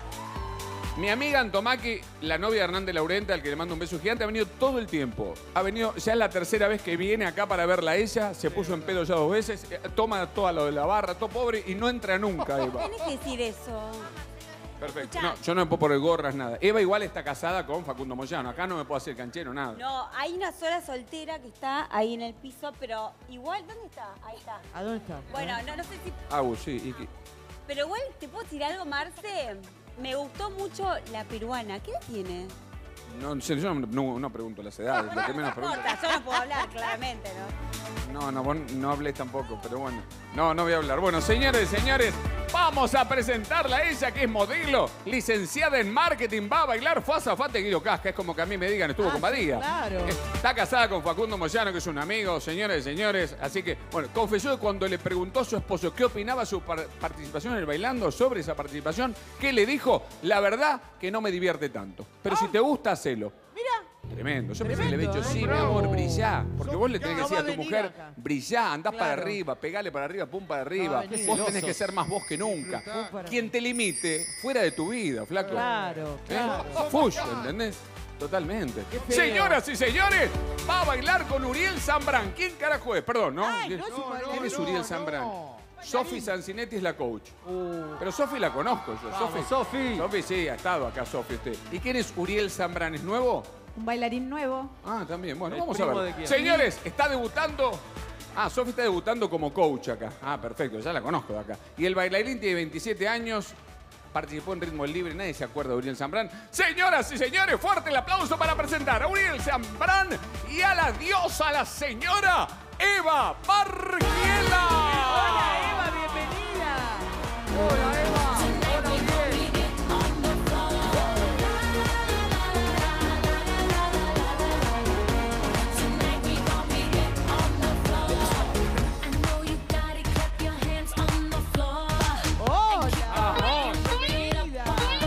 Mi amiga Antomaki, la novia de Hernández Laurenta, al que le mando un beso gigante, ha venido todo el tiempo. Ha venido, ya es la tercera vez que viene acá para verla a ella. Se puso en pedo ya dos veces. eh, Toma toda lo de la barra, todo pobre, y no entra nunca, Eva.
Tienes que decir eso.
Perfecto. No, yo no me puedo poner gorras, nada. Eva igual está casada con Facundo Moyano. Acá no me puedo hacer canchero, nada.
No, hay una sola soltera que está ahí en el piso, pero igual, ¿dónde está? Ahí está.
¿A dónde está?
Bueno, no, no sé si...
Ah, uh, sí. y que-
Pero igual, ¿te puedo decir algo, Marce? Me gustó mucho la peruana. ¿Qué edad tiene?
No, sé, yo no, no- no pregunto las edades. Lo que menos
No
pregunto.
importa, yo no puedo hablar, claramente, ¿no?
No, no, vos no hables tampoco, pero bueno. No, no voy a hablar. Bueno, señores y señores, vamos a presentarla a ella, que es modelo, licenciada en marketing, va a bailar Fasa Fate Guido Casca. Es como que a mí me digan, estuvo con Badía.
claro.
Está casada con Facundo Moyano, que es un amigo, señores y señores. Así que, bueno, confesó que cuando le preguntó a su esposo qué opinaba su par- participación en el Bailando, sobre esa participación, ¿qué le dijo? La verdad que no me divierte tanto. Pero si te gusta, hacelo.
Mira.
Tremendo. Yo pensé que le había
Tremendo,
dicho,
¿eh?
sí, mi
Bravo.
amor, brillá. Porque vos le tenés que
No
decir
va
a tu
a venir
mujer,
acá.
brillá, andá para
Claro.
arriba, pegale para arriba, pum para
No
arriba.
va a venir.
Vos tenés
Celoso.
que ser más vos que nunca.
para-
Quien te limite, fuera de tu vida, flaco.
Claro,
¿Eh?
claro.
Fush, ¿entendés? Totalmente.
feo.
Señoras y señores, va a bailar con Uriel Zambrán. ¿Quién carajo es? Perdón, ¿no?
Ay,
¿Quién,
no es un bailarín.
¿quién es
No,
Uriel
no.
Zambrán? Sofi Sancinetti es la coach. Pero Sofi la conozco yo.
Vamos,
Sofi.
Sofi.
Sofi sí, ha estado acá, Sofi. Usted. ¿Y quién es Uriel Zambrán? ¿Es nuevo?
Un bailarín nuevo.
Ah, también. Bueno,
¿El
vamos a
primo
ver.
de quién?
Señores, está debutando. Ah, Sofi está debutando como coach acá. Ah, perfecto, ya la conozco de acá. Y el bailarín tiene veintisiete años. Participó en Ritmo Libre, nadie se acuerda de Uriel Zambrán. Señoras y señores, fuerte el aplauso para presentar a Uriel Zambrán y a la diosa, la señora Eva Bargiela.
Hola, Eva, bienvenida.
Hola, Eva. Hola, Uriel.
Hola, bienvenida.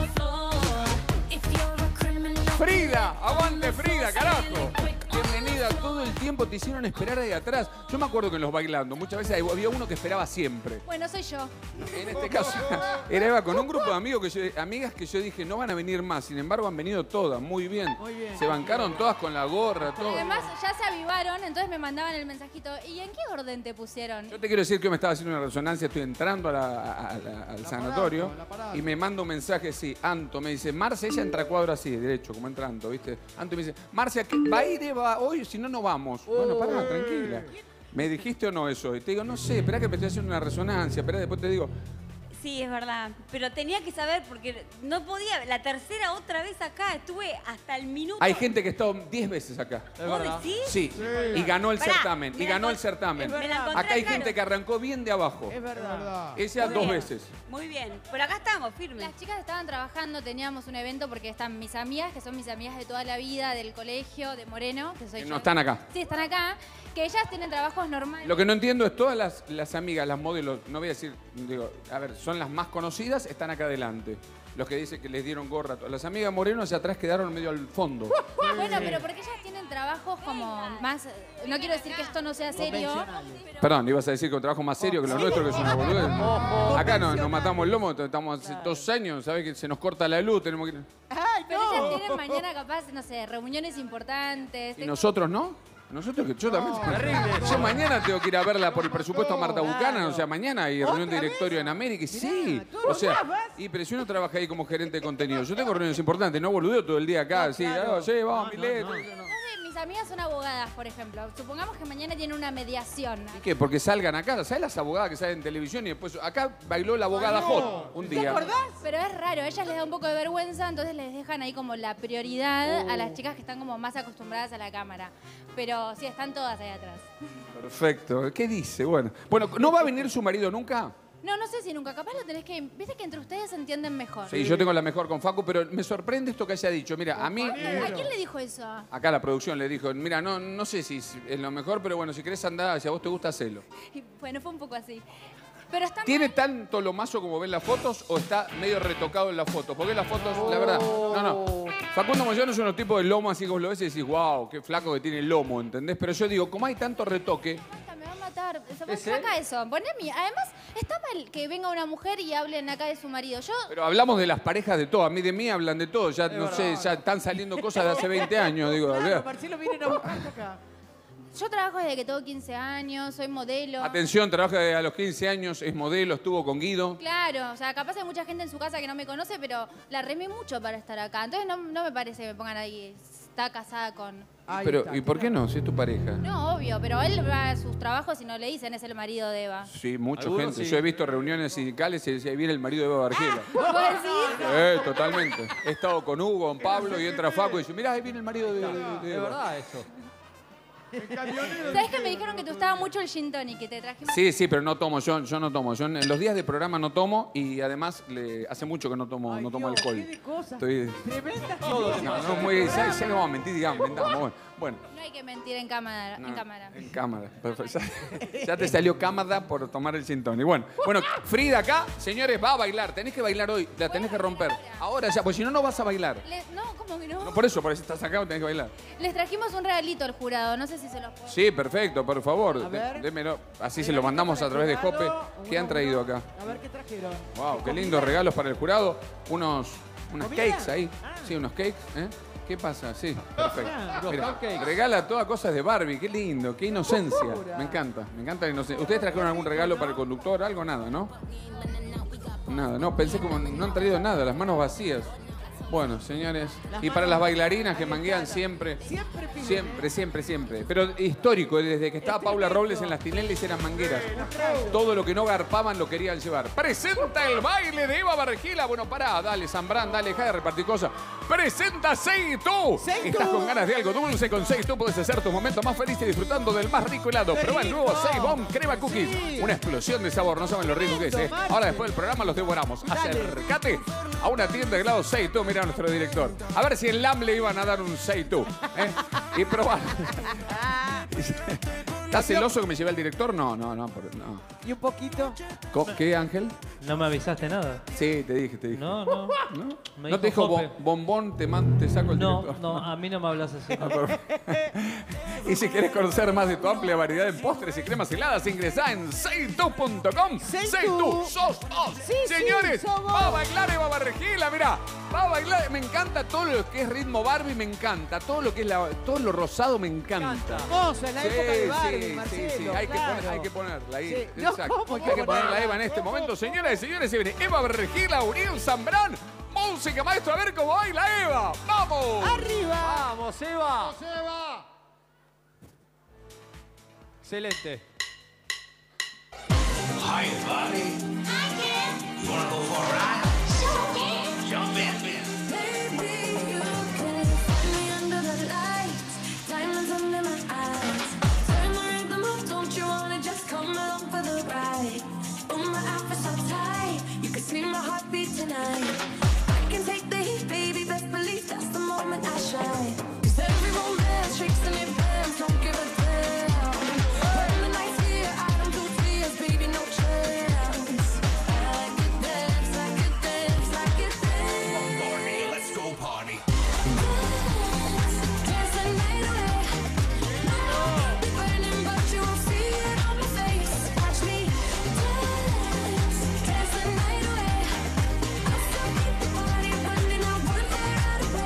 Frida, aguante Frida, carajo. Bienvenida, todo el tiempo te hicieron esperar ahí atrás. Yo me acuerdo que en los bailando, muchas veces había uno que esperaba siempre.
Bueno, soy yo.
En este caso, era Eva con un grupo de amigos que yo- amigas que yo dije no van a venir más. Sin embargo, han venido todas, muy bien.
Muy bien.
Se bancaron todas con la gorra, todo.
Además, ya se avivaron, entonces me mandaban el mensajito. ¿Y en qué orden te pusieron?
Yo te quiero decir que me estaba haciendo una resonancia, estoy entrando a la- a- a la- al sanatorio
la parada.
y me manda un mensaje así, Anto, me dice, Marce, ella entra a cuadro así, derecho, como entra Anto, ¿viste? Anto me dice, Marce, ¿a qué- ¿va a ir Eva hoy? Si no, no vamos. Bueno, pará, tranquila. ¿Me dijiste o no eso? Y te digo, no sé, espera que me estoy haciendo una resonancia, espera, después te digo,
Sí, es verdad. Pero tenía que saber porque no podía. La tercera otra vez acá. Estuve hasta el minuto.
hay gente que ha estado diez veces acá.
Es
¿Vos
verdad.
decís?
Sí, y ganó el
Pará,
certamen,
me
y
la
ganó el
encont-
certamen.
Me la encontré
Acá hay
acá,
gente
¿no?
que arrancó bien de abajo.
Es verdad.
Ella
Muy
dos
bien.
veces.
Muy bien. Pero acá estamos, firmes.
Las chicas estaban trabajando, teníamos un evento porque están mis amigas, que son mis amigas de toda la vida, del colegio, de Moreno, que soy
Que
yo.
no están acá.
Sí, están acá, que ellas tienen trabajos normales.
Lo que no entiendo es todas las, las amigas, las modelos, no voy a decir, digo, a ver, son las más conocidas, están acá adelante. Los que dicen que les dieron gorra. Las amigas Moreno hacia atrás quedaron medio al fondo.
Bueno, pero porque ellas tienen trabajos como más... No quiero decir que esto no sea serio.
Perdón, ibas a decir que un trabajo más serio que lo nuestro, que es una boludez. Acá no, nos matamos el lomo, estamos hace dos años, ¿sabes? Que se nos corta la luz, tenemos que...
Ay,
Pero ellas tienen mañana capaz, no sé, reuniones importantes.
¿Y nosotros no? Nosotros, que yo también. Yo mañana tengo que ir a verla por el presupuesto a Marta Buchanan. O sea, mañana hay reunión de directorio en América. Y sí. O sea, y pero si uno trabaja ahí como gerente de contenido. Yo tengo reuniones importantes, no boludeo todo el día acá. Sí, ah, sí, vamos, Mileto.
Mis amigas son abogadas, por ejemplo. Supongamos que mañana tienen una mediación.
¿Y qué? Porque salgan acá. ¿Sabes las abogadas que salen en televisión y después acá bailó la abogada Hot un día?
¿Te acordás? Pero es raro, a ellas les da un poco de vergüenza, entonces les dejan ahí como la prioridad a las chicas que están como más acostumbradas a la cámara. Pero sí, están todas ahí atrás.
Perfecto. ¿Qué dice? Bueno, bueno, ¿no va a venir su marido nunca?
No, no sé si nunca. Capaz lo tenés que... Viste que entre ustedes se entienden mejor.
Sí, yo tengo la mejor con Facu, pero me sorprende esto que haya dicho. Mira, a mí...
¿A quién le dijo eso?
Acá la producción le dijo, mira, no, no sé si es lo mejor, pero bueno, si querés andar, si a vos te gusta, hacelo.
Y bueno, fue un poco así. Pero está
¿Tiene tanto lo mazo como ven las fotos o está medio retocado en las fotos? Porque las fotos, la verdad, no, no. Facundo Moyano es unos tipos de lomo así como lo ves y decís, wow, qué flaco que tiene el lomo, ¿entendés? Pero yo digo, como hay tanto retoque...
Me va a matar.
¿Es
Saca eso. Poné a mí. Además, está mal que venga una mujer y hablen acá de su marido. Yo...
Pero hablamos de las parejas de todo. A mí de mí hablan de todo. Ya, no sé, ya están saliendo cosas de hace veinte años. Digo,
Claro, Marcelo viene a buscar acá.
Yo trabajo desde que tengo quince años, soy modelo.
atención, trabaja a los quince años, es modelo, estuvo con Guido.
Claro, o sea, capaz hay mucha gente en su casa que no me conoce, pero la remé mucho para estar acá. Entonces no, no me parece que me pongan ahí, está casada con...
Pero, ¿y por qué no? Si es tu pareja.
No, obvio, pero él va a sus trabajos y no le dicen, es el marido de Eva.
Sí, mucha
Algunos
gente.
sí.
Yo he visto reuniones sindicales y decía, ahí viene el marido de Eva Bargela.
¿Vos decís?
Eh, totalmente. He estado con Hugo, con Pablo y entra Facu y dice, mirá, ahí viene el marido de, de, de
Es
Eva.
verdad eso.
¿Sabés que me dijeron que te gustaba mucho el gin tonic que te trajimos?
Sí, sí, pero no tomo, yo, yo no tomo. Yo en los días de programa no tomo y además le, hace mucho que no tomo, no tomo alcohol. Estoy...
Tremendas
No, no, muy... Ya, ya no vamos a mentir, digamos, mentamos. Bueno, bueno,
No hay que mentir en cámara. En cámara.
en cámara. Perfecto. Ya, ya te salió cámara por tomar el gin tonic. Bueno, bueno, Frida acá, señores, va a bailar. Tenés que bailar hoy, la tenés que romper. Ahora ya, porque si no, no vas a bailar.
Le- no, ¿cómo que no?
No, por eso, por eso estás acá, tenés que bailar.
Les trajimos un regalito al jurado, no sé si se los puedo.
Sí, perfecto, por favor.
A ver.
dé- Démelo. Así se lo mandamos a través de Jope. ¿Qué han traído acá?
A ver qué trajeron.
Wow, qué lindos regalos para el jurado. Unos, unas
¿Comida?
cakes ahí. Sí, unos cakes. ¿eh? ¿Qué pasa? Sí, perfecto.
Los
Mira,
cupcakes.
regala todas cosas de Barbie. Qué lindo, qué inocencia.
Locura.
Me encanta, me encanta la inocencia. ¿Ustedes trajeron algún regalo para el conductor? Algo, nada, ¿no? Nada, no, pensé como no han traído nada, las manos vacías. Bueno, señores. Y para las bailarinas que manguean siempre.
Siempre piden,
Siempre, siempre, siempre. Pero histórico, desde que estaba Paula Robles en las Tinelis eran mangueras. Todo lo que no garpaban lo querían llevar. Presenta el baile de Eva Bargela. Bueno, pará, dale, Zambrán, dale, deja de repartir cosas. Presenta Seitu. ¿Estás con ganas de algo dulce? Con Seitu puedes hacer tus momentos más felices disfrutando del más rico helado. Prueba el nuevo Sei Bomb Crema Cookies. Una explosión de sabor, no saben lo rico que es, ¿eh? Ahora después del programa los devoramos. Acércate a una tienda de helado Seitu. Mira a nuestro director. A ver si en L A M le iban a dar un Seitu. ¿eh? Y probar. ¿Estás celoso que me lleve el director? No, no, no. por- no.
Y un poquito.
Co- ¿Qué, Ángel?
No me avisaste nada.
Sí, te dije, te dije.
No, no.
¿No?
Me
¿No te dijo
Jope.
bom- bombón, te, man- te saco el
No,
director?
no, a mí no me hablas así.
Y si quieres conocer más de tu amplia variedad en postres y cremas heladas, ingresá en seitu punto com. Seitu, sos vos.
Sí, sí,
Señores,
sos vos.
va a bailar Eva Bargela, mirá. Va a bailar. Me encanta todo lo que es ritmo Barbie, me encanta. Todo lo que es la, todo lo rosado me encanta.
Hermoso, en la época de Barbie,
sí,
Marcelo,
sí, sí. Hay, que
claro.
poner- hay que ponerla ahí.
Sí. No,
Exacto.
¿cómo
Hay que
que
ponerla a
ponerla?
Eva en este momento. Señoras y señores, se viene Eva Bargela, Uriel Zambrán. Música, maestro, a ver cómo baila Eva. ¡Vamos!
¡Arriba!
¡Vamos, Eva!
Seba.
Excelente.
Hi, buddy. You wanna go for a ride? Jump in, man.
Baby, you can find me under the lights, diamonds under my eyes. Turn the rhythm up, don't you wanna just come along for the ride? Oh, my outfit's so tight, you can see my heartbeat tonight. I can take the heat, baby, best believe that's the moment I shine. 'Cause every romance shakes and it bends, don't give a damn. When the night's here, I don't do tears, baby, no chance. I could dance, I could dance, I could dance.
Party, let's go party.
Dance the night away. Be burning, but you won't see it on my face. Watch me dance, dance the night away. I'll still keep the party running. I want that right away.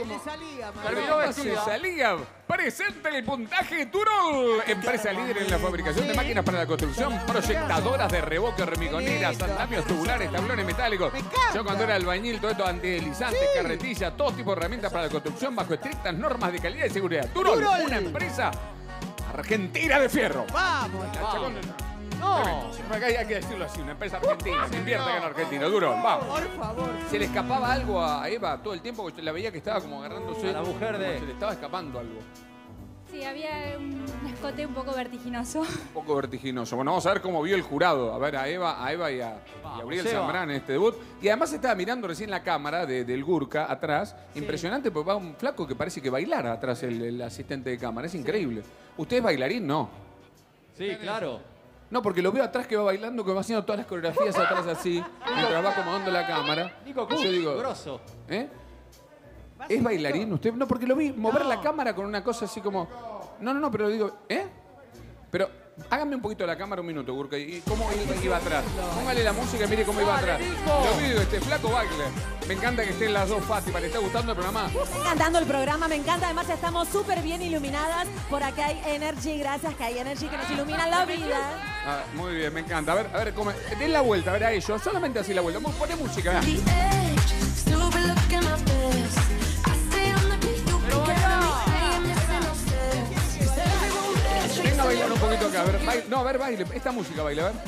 como... salía,
Terminó vestida. Salía. Presenta el puntaje Turol. Empresa líder en la fabricación de máquinas para la construcción, proyectadoras de revoque, hormigoneras, andamios tubulares, tablones metálicos. Yo cuando era albañil, todo esto antideslizantes, sí. carretillas, todo tipo de herramientas para la construcción bajo estrictas normas de calidad y seguridad. Turol, Turol. Una empresa argentina de fierro.
Vamos,
vamos. No. Acá hay que decirlo así, una empresa argentina. Se invierte acá en Argentina, Turol. Vamos.
Por favor.
Se le escapaba algo a Eva todo el tiempo, que la veía que estaba como agarrándose.
A la mujer de...
Se le estaba escapando algo.
Sí, había un escote un poco vertiginoso.
Un poco vertiginoso. Bueno, vamos a ver cómo vio el jurado. A ver, a Eva, a Eva y a, y a Uriel Zambrán en este debut. Y además estaba mirando recién la cámara de, del Gurka atrás. Sí. Impresionante, porque va un flaco que parece que bailara atrás el, el asistente de cámara. Es increíble. Sí. ¿Usted es bailarín? No.
Sí, claro.
No, porque lo veo atrás que va bailando, que va haciendo todas las coreografías atrás así, mientras va acomodando la cámara.
Nico
Cruz, yo digo,
grosso.
¿Eh? ¿Es bailarín usted? No, porque lo vi mover no. la cámara con una cosa así como... No, no, no, pero digo, ¿eh? Pero hágame un poquito de la cámara un minuto, Gurka. ¿Y cómo iba atrás? Póngale la música y mire cómo iba atrás. Lo vi, este flaco baile. Me encanta que estén las dos Fátima. ¿Le está gustando el programa?
Me está encantando el programa, me encanta. Además estamos súper bien iluminadas. Por acá hay Energy, gracias que hay Energy que nos ilumina la vida.
Ah, muy bien, me encanta. A ver, a ver, cómo... Den la vuelta, a ver a ellos. Solamente así la vuelta. Poné música. Venga a bailar un poquito acá, a ver, baile, no, a ver, baile, esta música baile, a ver.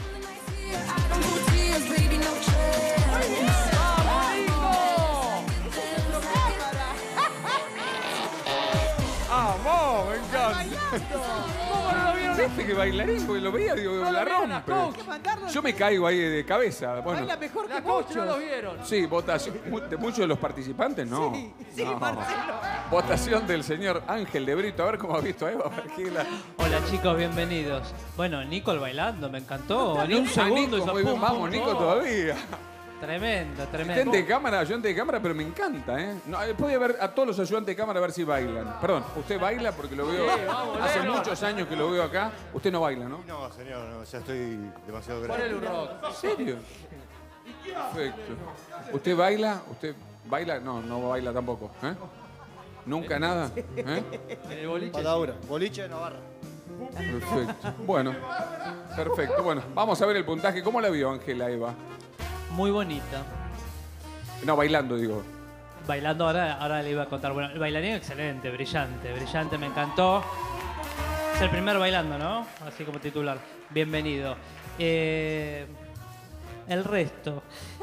¡Vamos! Me encanta. ¿Cómo no lo vieron? ¿Viste que bailarín? Porque lo veía, digo, la rompe. Yo me caigo ahí de cabeza. Bueno.
Baila mejor que
muchos. No lo vieron.
Sí, votación. De muchos de los participantes, no.
Sí, sí,
no.
Marcelo.
Votación del señor Ángel de Brito. A ver cómo ha visto a Eva. La...
Hola, chicos, bienvenidos. Bueno, Nicole bailando, me encantó. En un
Ah,
segundo
Nico,
hizo
muy bien.
pum,
Vamos,
pum,
Nico,
pum.
todavía.
Tremendo, tremendo.
Ayudante de cámara, ayudante de cámara, pero me encanta, ¿eh? No, puede ver a todos los ayudantes de cámara a ver si bailan. Perdón, usted baila porque lo veo.
Sí, vamos,
hace
negro.
muchos años que lo veo acá. Usted no baila, ¿no?
No, señor, no, ya estoy demasiado grande.
Ponele un rock.
¿En serio? Perfecto. ¿Usted baila? ¿Usted baila? No, no baila tampoco, ¿eh? ¿Nunca nada? ¿Eh?
En el boliche.
Patadura, boliche de Navarra.
Perfecto. Bueno, perfecto. Bueno, vamos a ver el puntaje. ¿Cómo la vio Ángela, Eva?
Muy bonita.
No, bailando, digo.
Bailando ahora, ahora le iba a contar. Bueno, el bailarín excelente, brillante, brillante, me encantó. Es el primer bailando, ¿no? Así como titular. Bienvenido. Eh, el resto.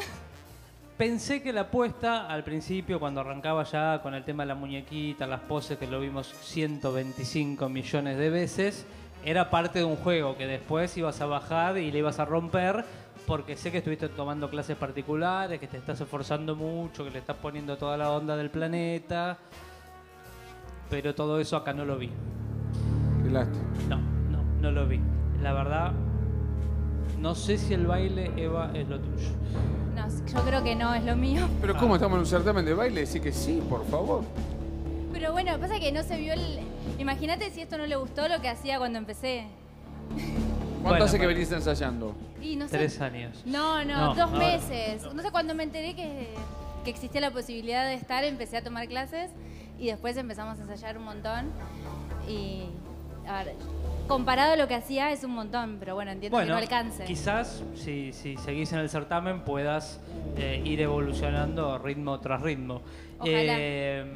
Pensé que la apuesta al principio, cuando arrancaba ya con el tema de la muñequita, las poses, que lo vimos ciento veinticinco millones de veces, era parte de un juego que después ibas a bajar y le ibas a romper, porque sé que estuviste tomando clases particulares, que te estás esforzando mucho, que le estás poniendo toda la onda del planeta, pero todo eso acá no lo vi.
Qué lástima.
No, no, no lo vi. La verdad, no sé si el baile, Eva, es lo tuyo.
No, yo creo que no es lo mío.
Pero ¿cómo estamos en un certamen de baile? Decir que sí, por favor.
Pero bueno, pasa que no se vio el... Imagínate si esto no le gustó lo que hacía cuando empecé.
¿Cuánto
Bueno,
hace que
bueno.
venís ensayando?
Y no sé...
Tres años.
No, no,
No,
dos
ahora.
meses. No sé, cuando me enteré que, que existía la posibilidad de estar, empecé a tomar clases y después empezamos a ensayar un montón. Y, a ver, comparado a lo que hacía es un montón, pero bueno, entiendo que no alcance.
Quizás si, si seguís en el certamen puedas eh, ir evolucionando ritmo tras ritmo.
Ojalá.
Eh,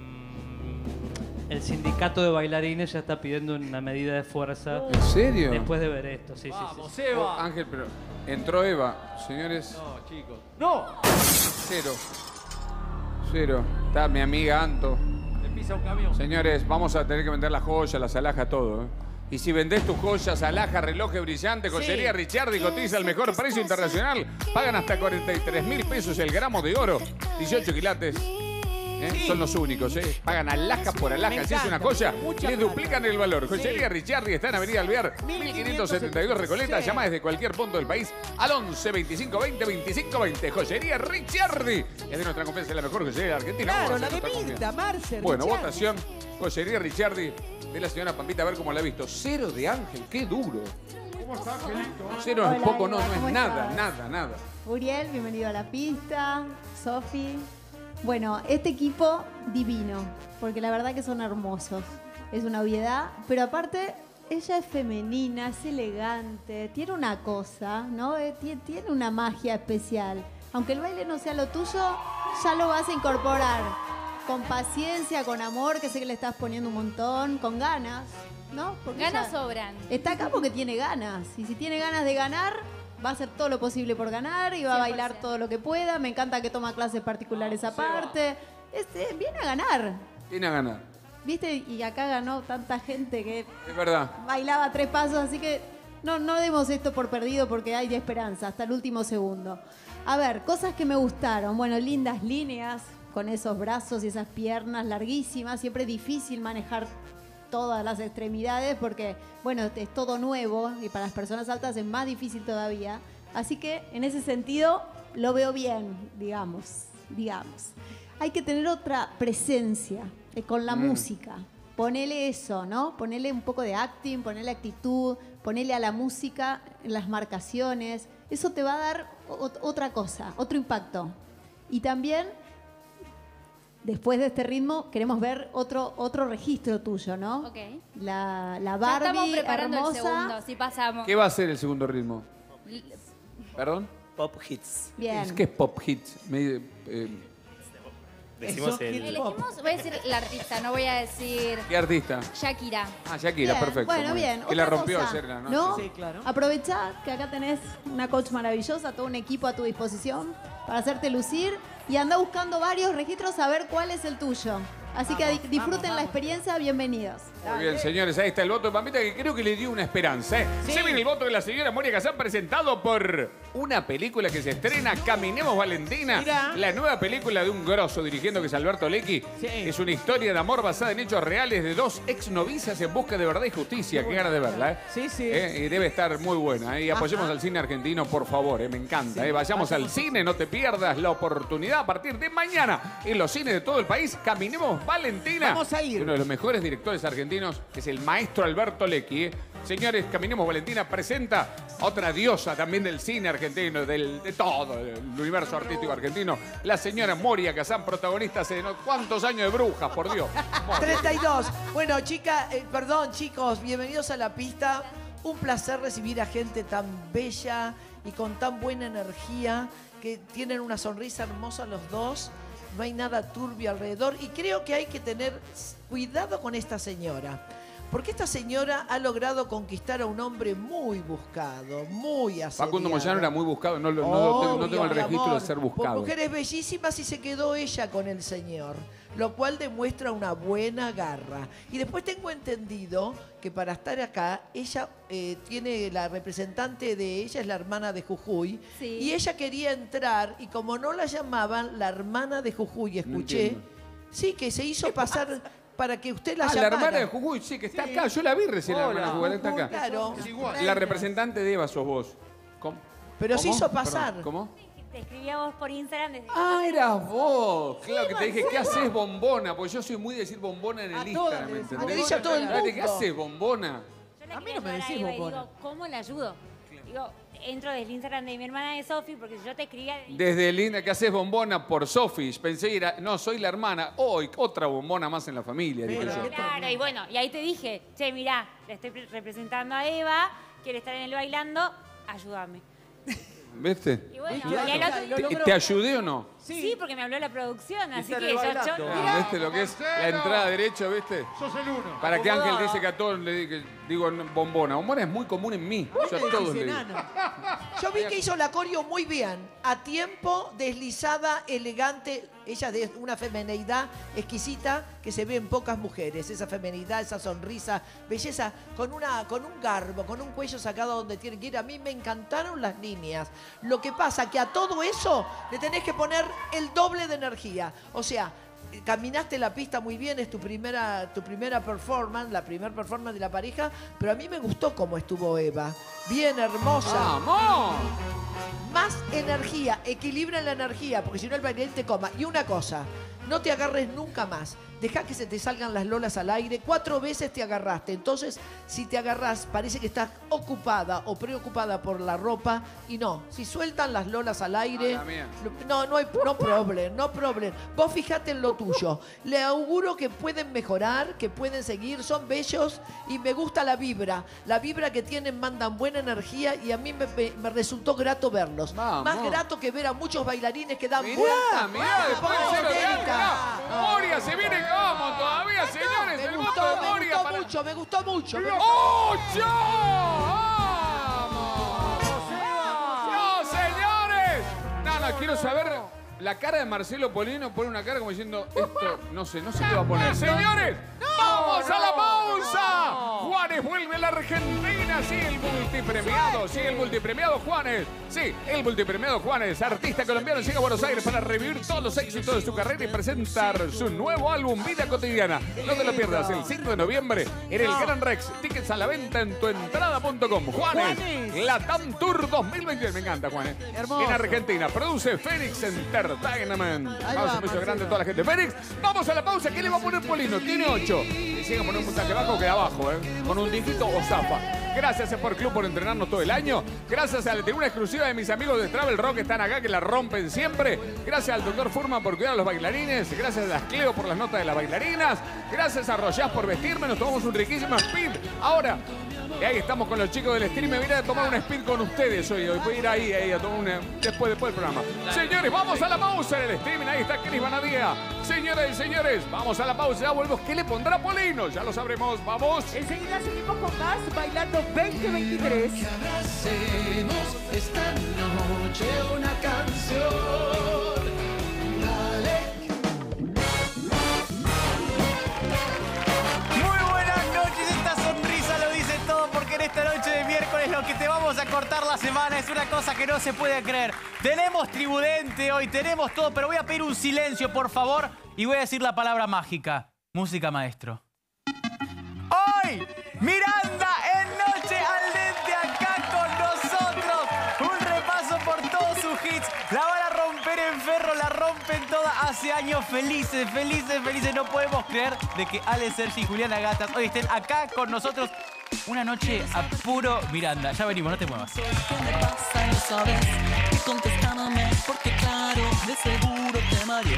el sindicato de bailarines ya está pidiendo una medida de fuerza.
¿En serio?
Después de ver esto, sí,
Vamos,
sí, sí.
Eva.
Oh, Ángel, pero entró Eva, señores.
No, chicos. ¡No!
Cero. Cero. Está mi amiga Anto.
Le pisa un camión.
Señores, vamos a tener que vender las joyas, las alhajas, todo, ¿eh? Y si vendés tus joyas, alhajas, relojes brillantes, joyería Richardi, cotiza al mejor precio internacional. Pagan hasta cuarenta y tres mil pesos el gramo de oro. dieciocho quilates. ¿Eh? Son los únicos, ¿eh? Pagan alhaja por alhaja. Si es una joya, les duplican el valor. Joyería Richardi está en Avenida Alvear, mil quinientos setenta y dos Recoleta. Llama desde cualquier punto del país al once veinticinco veinte veinticinco veinte. Joyería Richardi. Es de nuestra confianza la mejor joyería de Argentina.
Claro,
¿Cómo
la
va a ser
de
nuestra
Mirta,
confianza?
Marcel.
Bueno,
Richardi.
votación. Joyería Richardi de la señora Pampita, a ver cómo la ha visto. Cero de Ángel, qué duro.
¿Cómo está, Angelito?
Cero es
Hola,
poco, no,
Eva,
no
¿cómo
es nada,
estás?
nada, nada.
Uriel, bienvenido a la pista. Sofi. Bueno, este equipo divino, porque la verdad que son hermosos. Es una obviedad, pero aparte ella es femenina, es elegante, tiene una cosa, ¿no? Eh, tie- Tiene una magia especial. Aunque el baile no sea lo tuyo, ya lo vas a incorporar. Con paciencia, con amor, que sé que le estás poniendo un montón, con ganas, ¿no? Porque
Ganas
ella
sobran.
Está acá porque tiene ganas. Y si tiene ganas de ganar, va a hacer todo lo posible por ganar y va a bailar todo lo que pueda. Me encanta que toma clases particulares aparte. Este, viene a ganar.
Viene a ganar.
¿Viste? Y acá ganó tanta gente que
Es verdad.
bailaba tres pasos, así que no, no demos esto por perdido porque hay de esperanza hasta el último segundo. A ver, cosas que me gustaron. Bueno, lindas líneas con esos brazos y esas piernas larguísimas. Siempre es difícil manejar todas las extremidades porque, bueno, es todo nuevo y para las personas altas es más difícil todavía. Así que en ese sentido lo veo bien, digamos, digamos. Hay que tener otra presencia eh, con la
Mm.
música. Ponele eso, ¿no? Ponele un poco de acting, ponele actitud, ponele a la música en las marcaciones. Eso te va a dar ot- otra cosa, otro impacto. Y también, después de este ritmo, queremos ver otro, otro registro tuyo, ¿no?
Ok.
La, la
Ya
Barbie
estamos preparando
hermosa.
el segundo, si pasamos.
¿Qué va a ser el segundo ritmo? ¿Perdón?
Pop hits.
Bien.
Es que es pop hits. Me- eh,
Decimos el...
Elegimos, voy a decir la artista, no voy a decir
¿Qué artista?
Shakira.
Ah, Shakira,
Bien,
perfecto.
Bueno,
muy
bien.
Que la
Otra
rompió
cosa,
ayer en la noche.
¿no?
Sí, claro.
Aprovechá que acá tenés una coach maravillosa, todo un equipo a tu disposición para hacerte lucir y anda buscando varios registros a ver cuál es el tuyo. Así que di- disfruten la experiencia, bienvenidos.
Muy bien, señores, ahí está el voto de Pampita que creo que le dio una esperanza. ¿eh? Se viene el voto de la señora Moria Kazan presentado por una película que se estrena, Caminemos Valentina.
Mirá.
La nueva película de un grosso dirigiendo que es Alberto Lecchi.
Sí.
Es una historia de amor basada en hechos reales de dos ex novicias en busca de verdad y justicia. Qué ganas de verla, ¿eh?
Sí, sí.
Eh, Y debe estar muy buena. ¿eh? Y apoyemos al cine argentino, por favor. ¿eh? Me encanta. ¿eh? Vayamos al cine, no te pierdas la oportunidad a partir de mañana en los cines de todo el país. Caminemos Valentina.
Vamos a ir.
Uno de los mejores directores argentinos, que es el maestro Alberto Lecchi. ¿eh? Señores, Caminemos Valentina presenta a otra diosa también del cine argentino, del, de todo el universo artístico argentino. La señora Moria Kazan, protagonista hace no, cuántos años de Brujas, por Dios.
treinta y dos. Bueno, chica, eh, perdón, chicos, bienvenidos a la pista. Un placer recibir a gente tan bella y con tan buena energía, que tienen una sonrisa hermosa los dos. No hay nada turbio alrededor y creo que hay que tener cuidado con esta señora. Porque esta señora ha logrado conquistar a un hombre muy buscado, muy asediado.
Facundo Moyano era muy buscado, no, lo- no lo tengo, no tengo el
Obvio,
registro
amor,
de ser
Por
buscado.
mujeres bellísimas y se quedó ella con el señor, lo cual demuestra una buena garra. Y después tengo entendido que para estar acá, ella eh, tiene la representante de ella, es la hermana de Jujuy,
Sí.
y ella quería entrar y como no la llamaban la hermana de Jujuy, escuché,
entiendo.
sí, que se hizo pasar para que usted la
Ah, la
llamara.
hermana de Jujuy, sí, que está acá. Yo la vi recién, la
Hola.
hermana de Jujuy, está acá.
Claro.
Es igual.
La representante de Eva sos vos. ¿Cómo?
Pero se
¿Cómo?
hizo pasar.
Perdón, ¿Cómo?
Te escribí a vos por Instagram desde...
Ah, eras vos. Claro que te dije, ¿qué haces bombona? Porque yo soy muy de decir bombona en el
A todas
Instagram,
le
¿me
decís
entendés?
bombona. Le dice a todo el
Claro, ¿Qué
mundo.
haces bombona?
Yo le
A mí
quería
no me
ayudar a
decís
Eva y
bombona.
digo, ¿cómo le ayudo? Digo, entro desde el Instagram de mi hermana de Sofi porque yo te escribía...
Desde linda que haces bombona por Sofi. Pensé que era, no, soy la hermana. Hoy, otra bombona más en la familia, dije yo.
Claro, y bueno, y ahí te dije, che, mirá, le estoy pre- representando a Eva, quiere estar en el bailando, ayúdame.
¿Viste?
Y bueno,
Claro,
y el otro-
¿Te, te ayudé o no?
Sí. porque me habló la producción, así
está en
que
el
yo, yo-
bailando.
mirá,
¿Viste lo que es la entrada derecha, viste?
Sos el uno.
Para que Ángel
Acomodada.
dice que a todos le digo, digo no, bombona. Bombona es muy común en mí. Yo a todos le digo.
Yo vi que hizo la coreo muy bien, a tiempo, deslizada, elegante. Ella de una femenidad exquisita que se ve en pocas mujeres. Esa femenidad, esa sonrisa, belleza, con, una, con un garbo, con un cuello sacado donde tiene que ir. A mí me encantaron las líneas. Lo que pasa que a todo eso le tenés que poner el doble de energía. O sea, caminaste la pista muy bien, es tu primera, tu primera performance, la primera performance de la pareja, pero a mí me gustó cómo estuvo Eva. Bien hermosa.
¡Vamos!
Más energía, equilibra la energía, porque si no el bailarín te coma. Y una cosa, no te agarres nunca más deja que se te salgan las lolas al aire. Cuatro veces te agarraste. Entonces, si te agarras, parece que estás ocupada o preocupada por la ropa. Y no, si sueltan las lolas al aire, no, no hay no problem, no problem. Vos fijate en lo tuyo. Le auguro que pueden mejorar, que pueden seguir, son bellos y me gusta la vibra. La vibra que tienen mandan buena energía y a mí me, me, me resultó grato verlos.
Vamos.
Más grato que ver a muchos bailarines que dan
Mirá,
vueltas.
mirá, después de cero de
Erika.
Moria se viene como todavía, señores.
Me
el
gustó,
voto de
me
Moria
gustó
para-
mucho, me gustó mucho. me gustó-
¡Ocho! ¡No, señores! No, no, quiero saber. La cara de Marcelo Polino pone una cara como diciendo, esto, no sé, no sé qué va a poner. ¡Señores! ¡Vamos a la pausa! Juanes vuelve a la Argentina. Sí, el multipremiado. Sí, el multipremiado Juanes. Sí, el multipremiado Juanes. Artista colombiano llega a Buenos Aires para revivir todos los éxitos de su carrera y presentar su nuevo álbum Vida Cotidiana. No te lo pierdas el cinco de noviembre en el Gran Rex. Tickets a la venta en tuentrada punto com. Juanes, Latam Tour dos mil veintidós. Me encanta, Juanes.
Hermoso.
En Argentina. Produce Fénix Entertainment.
Ahí
Vamos,
va,
un beso
Marcelo.
grande a toda la gente. Fénix, vamos a la pausa. ¿Qué le va a poner Polino? Tiene ocho. Si llega a poner un puntaje bajo, queda abajo, ¿eh? Con un dígito o zafa. Gracias a Sport Club por entrenarnos todo el año. Gracias a la tribuna exclusiva de mis amigos de Travel Rock que están acá, que la rompen siempre. Gracias al doctor Furman por cuidar a los bailarines. Gracias a las Cleo por las notas de las bailarinas. Gracias a Royaz por vestirme. Nos tomamos un riquísimo speed. Ahora, y ahí estamos con los chicos del stream. Me voy a ir a tomar un speed con ustedes hoy. Hoy voy a ir ahí, ahí a tomar una, después, después del programa. Señores, vamos a la pausa en el streaming. Ahí está Cris Banadía. Señoras y señores, vamos a la pausa. Ya volvemos. ¿Qué le pondrá Polino? Ya lo sabremos. Vamos.
Enseguida seguimos con más Bailando veinte veintitrés.
Hacemos esta noche una canción. Dale.
Muy buenas noches, esta sonrisa lo dice todo porque en esta noche de miércoles lo que te vamos a cortar la semana es una cosa que no se puede creer. Tenemos Tribudente hoy, tenemos todo, pero voy a pedir un silencio, por favor, y voy a decir la palabra mágica. Música, maestro. Hoy, Miranda en Noche al Dente acá con nosotros. Un repaso por todos sus hits. La van a romper en Ferro, la rompen toda hace años. Felices, felices, felices. No podemos creer de que Ale, Sergi y Juliana Gatas hoy estén acá con nosotros. Una noche a puro Miranda. Ya venimos, no te muevas.
¿Qué me pasa? No sabes y contestándome porque claro, de seguro te mareé.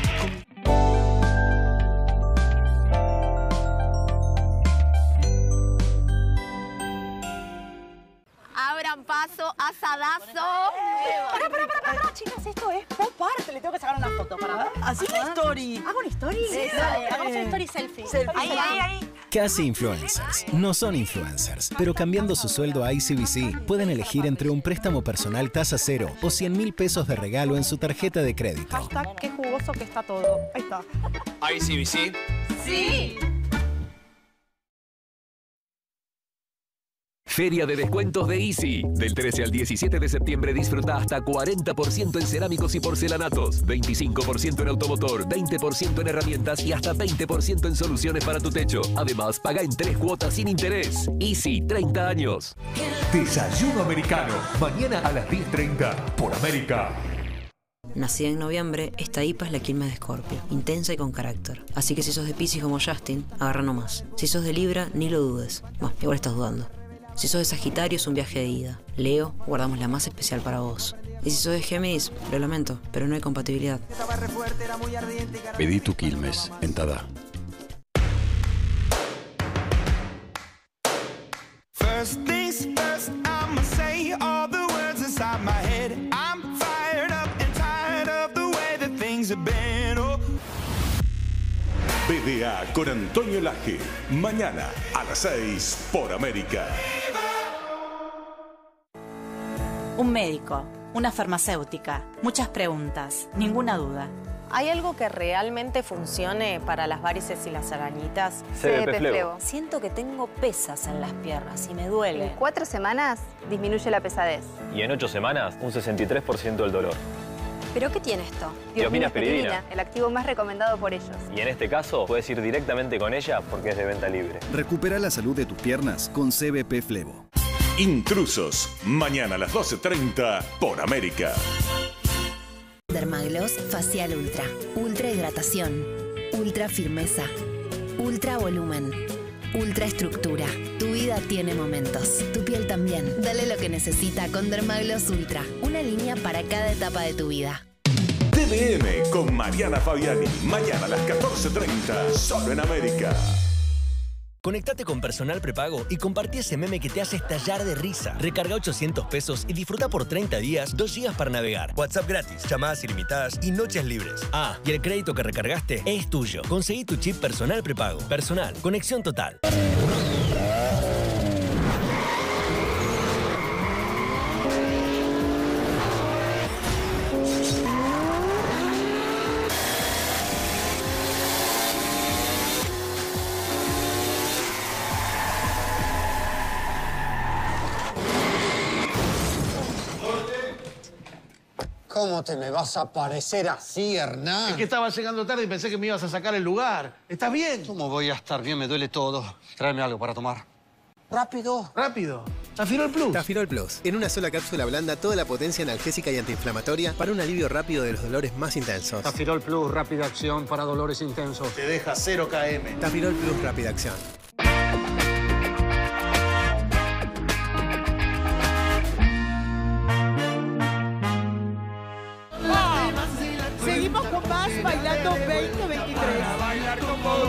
Abran paso, asadazo.
Pará, pará, pará, pará, chicas, esto es pop art. Le tengo que sacar una foto para ver.
Así una story.
¿Hago una story?
Sí, dale, hagamos una story selfie. Ahí, ahí, ahí.
Casi influencers. No son influencers, pero cambiando su sueldo a I C B C pueden elegir entre un préstamo personal tasa cero o cien mil pesos de regalo en su tarjeta de crédito.
Hashtag qué jugoso que está todo. Ahí está.
I C B C.
Sí.
Feria de descuentos de Easy. Del trece al diecisiete de septiembre disfruta hasta cuarenta por ciento en cerámicos y porcelanatos, veinticinco por ciento en automotor, veinte por ciento en herramientas y hasta veinte por ciento en soluciones para tu techo. Además, paga en tres cuotas sin interés. Easy, treinta años.
Desayuno americano. Mañana a las diez treinta por América.
Nacida en noviembre, esta I P A es la quilmes de Escorpio, intensa y con carácter. Así que si sos de Piscis como Justin, agarra nomás. Si sos de Libra, ni lo dudes. Bueno, igual estás dudando. Si sos de Sagitario, es un viaje de ida. Leo, guardamos la más especial para vos. Y si sos de Géminis, lo lamento, pero no hay compatibilidad.
Pedí tu Quilmes en Tada.
First things first, I'ma say all the words inside my head. I'm fired up and tired of the way that things have been. Oh.
B D A con Antonio Laje. Mañana a las seis por América.
Un médico, una farmacéutica, muchas preguntas, ninguna duda.
¿Hay algo que realmente funcione para las varices y las arañitas?
C B P Flevo.
Siento que tengo pesas en las piernas y me duele.
En cuatro semanas disminuye la pesadez.
Y en ocho semanas, un sesenta y tres por ciento del dolor.
¿Pero qué tiene esto?
Diosmina aspiridina.
El activo más recomendado por ellos.
Y en este caso, puedes ir directamente con ella porque es de venta libre.
Recupera la salud de tus piernas con C B P Flevo.
Intrusos. Mañana a las doce treinta por América.
Dermagloss Facial Ultra. Ultra hidratación. Ultra firmeza.
Ultra volumen. Ultra estructura. Tu vida tiene momentos. Tu piel también. Dale lo que necesita con Dermagloss Ultra. Una línea para cada etapa de tu vida.
T V M con Mariana Fabiani. Mañana a las catorce treinta. Solo en América.
Conectate con Personal Prepago y compartí ese meme que te hace estallar de risa. Recarga ochocientos pesos y disfruta por treinta días dos gigas para navegar, WhatsApp gratis, llamadas ilimitadas y noches libres. Ah, y el crédito que recargaste es tuyo. Conseguí tu chip Personal Prepago. Personal, conexión total.
¿Cómo te me vas a parecer así, Hernán?
Es que estaba llegando tarde y pensé que me ibas a sacar el lugar. ¿Estás bien?
¿Cómo voy a estar bien? Me duele todo. Tráeme algo para tomar.
Rápido. Rápido. Tafirol Plus.
Tafirol Plus. En una sola cápsula blanda toda la potencia analgésica y antiinflamatoria para un alivio rápido de los dolores más intensos.
Tafirol Plus, rápida acción para dolores intensos.
Te deja cero kilómetros.
Tafirol Plus, rápida acción.
Seguimos con más Bailando veinte veintitrés.
Para bailar con vos.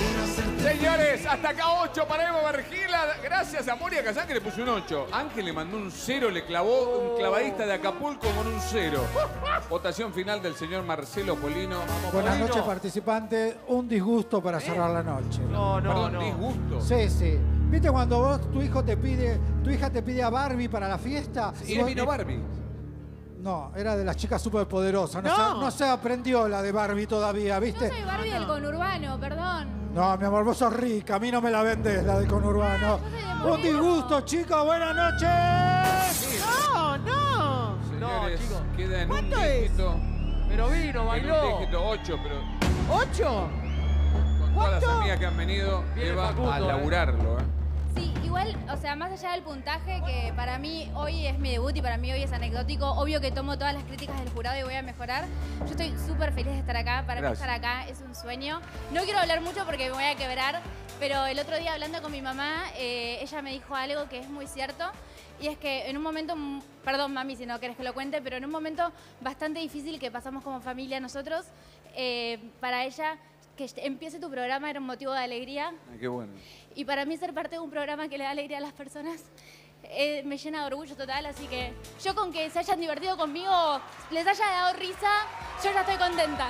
Señores, hasta acá ocho para Eva Vergila. Gracias a Moria Kazán que le puso un ocho. Ángel le mandó un cero, le clavó un clavadista de Acapulco con un cero. Votación final del señor Marcelo Polino. Vamos,
Buenas
Polino.
noches, participantes. Un disgusto para cerrar la noche.
No, no, Perdón, no. disgusto.
Sí, sí. ¿Viste cuando vos, tu hijo te pide, tu hija te pide a Barbie para la fiesta?
¿Y le vino Barbie?
No, era de las chicas superpoderosas. No,
No.
Se, no se aprendió la de Barbie todavía, ¿viste?
Yo soy Barbie del conurbano, perdón.
No, mi amor, vos sos rica. A mí no me la vendés, la de conurbano. Un disgusto, chicos. Buenas noches.
No, no.
Señores,
chicos.
queda en un
¿Cuánto es?
dígito.
Pero vino,
En
bailó.
un dígito ocho, pero
¿Ocho?
con todas las
¿Cuánto?
amigas que han venido,
Viene
Eva
Facundo,
a
eh.
laburarlo, ¿eh?
Sí, igual, o sea, más allá del puntaje, que para mí hoy es mi debut y para mí hoy es anecdótico, obvio que tomo todas las críticas del jurado y voy a mejorar. Yo estoy súper feliz de estar acá, para
Gracias.
mí estar acá es un sueño. No quiero hablar mucho porque me voy a quebrar, pero el otro día hablando con mi mamá, eh, ella me dijo algo que es muy cierto. Y es que en un momento, perdón mami si no querés que lo cuente, pero en un momento bastante difícil que pasamos como familia nosotros, eh, para ella que empiece tu programa era un motivo de alegría.
Ay, qué bueno.
Y para mí ser parte de un programa que le da alegría a las personas eh, me llena de orgullo total, así que yo con que se hayan divertido conmigo, les haya dado risa, yo ya estoy contenta.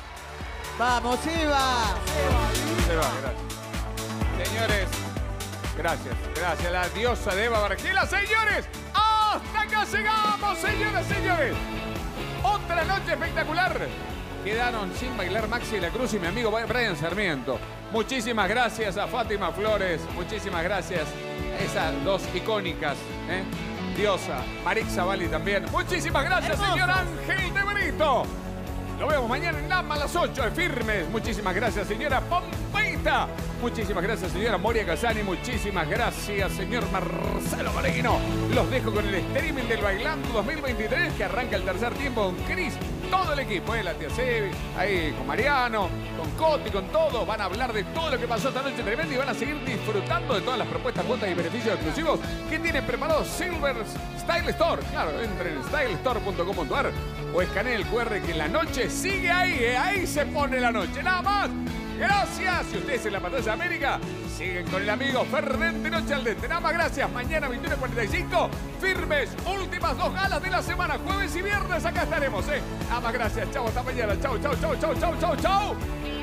Vamos, Eva.
Se va, gracias. Señores, gracias, gracias. La diosa de Eva Vergila, señores. Hasta acá llegamos, señores, señores. Otra noche espectacular. Quedaron sin bailar Maxi de la Cruz y mi amigo Brian Sarmiento. Muchísimas gracias a Fátima Flores. Muchísimas gracias a esas dos icónicas, ¿eh? Diosa, Marix Bali también. Muchísimas gracias,
Hermoso.
señor Ángel de Brito. Lo vemos mañana en Lama a las ocho de Firmes. Muchísimas gracias, señora Pompeita. Muchísimas gracias, señora Moria Casani. Muchísimas gracias, señor Marcelo Marino. Los dejo con el streaming del Bailando dos mil veintitrés que arranca el tercer tiempo con Cris. Todo el equipo, ¿eh? La tía Sebi, ahí con Mariano, con Coti, con todos. Van a hablar de todo lo que pasó esta noche tremenda y van a seguir disfrutando de todas las propuestas, cuotas y beneficios exclusivos que tiene preparado Silver Style Store. Claro, entren en style store punto com punto a r o escaneen el cu erre que la noche sigue ahí, ¿eh? Ahí se pone la noche, nada más. Gracias. Y ustedes en la pantalla de América siguen con el amigo Fervente Noche al Dente. Nada más gracias. Mañana veintiuno cuarenta y cinco. Firmes. Últimas dos galas de la semana. Jueves y viernes acá estaremos, ¿eh? Nada más gracias. Chau, hasta mañana. Chau, chau, chau, chau, chau, chau, chau.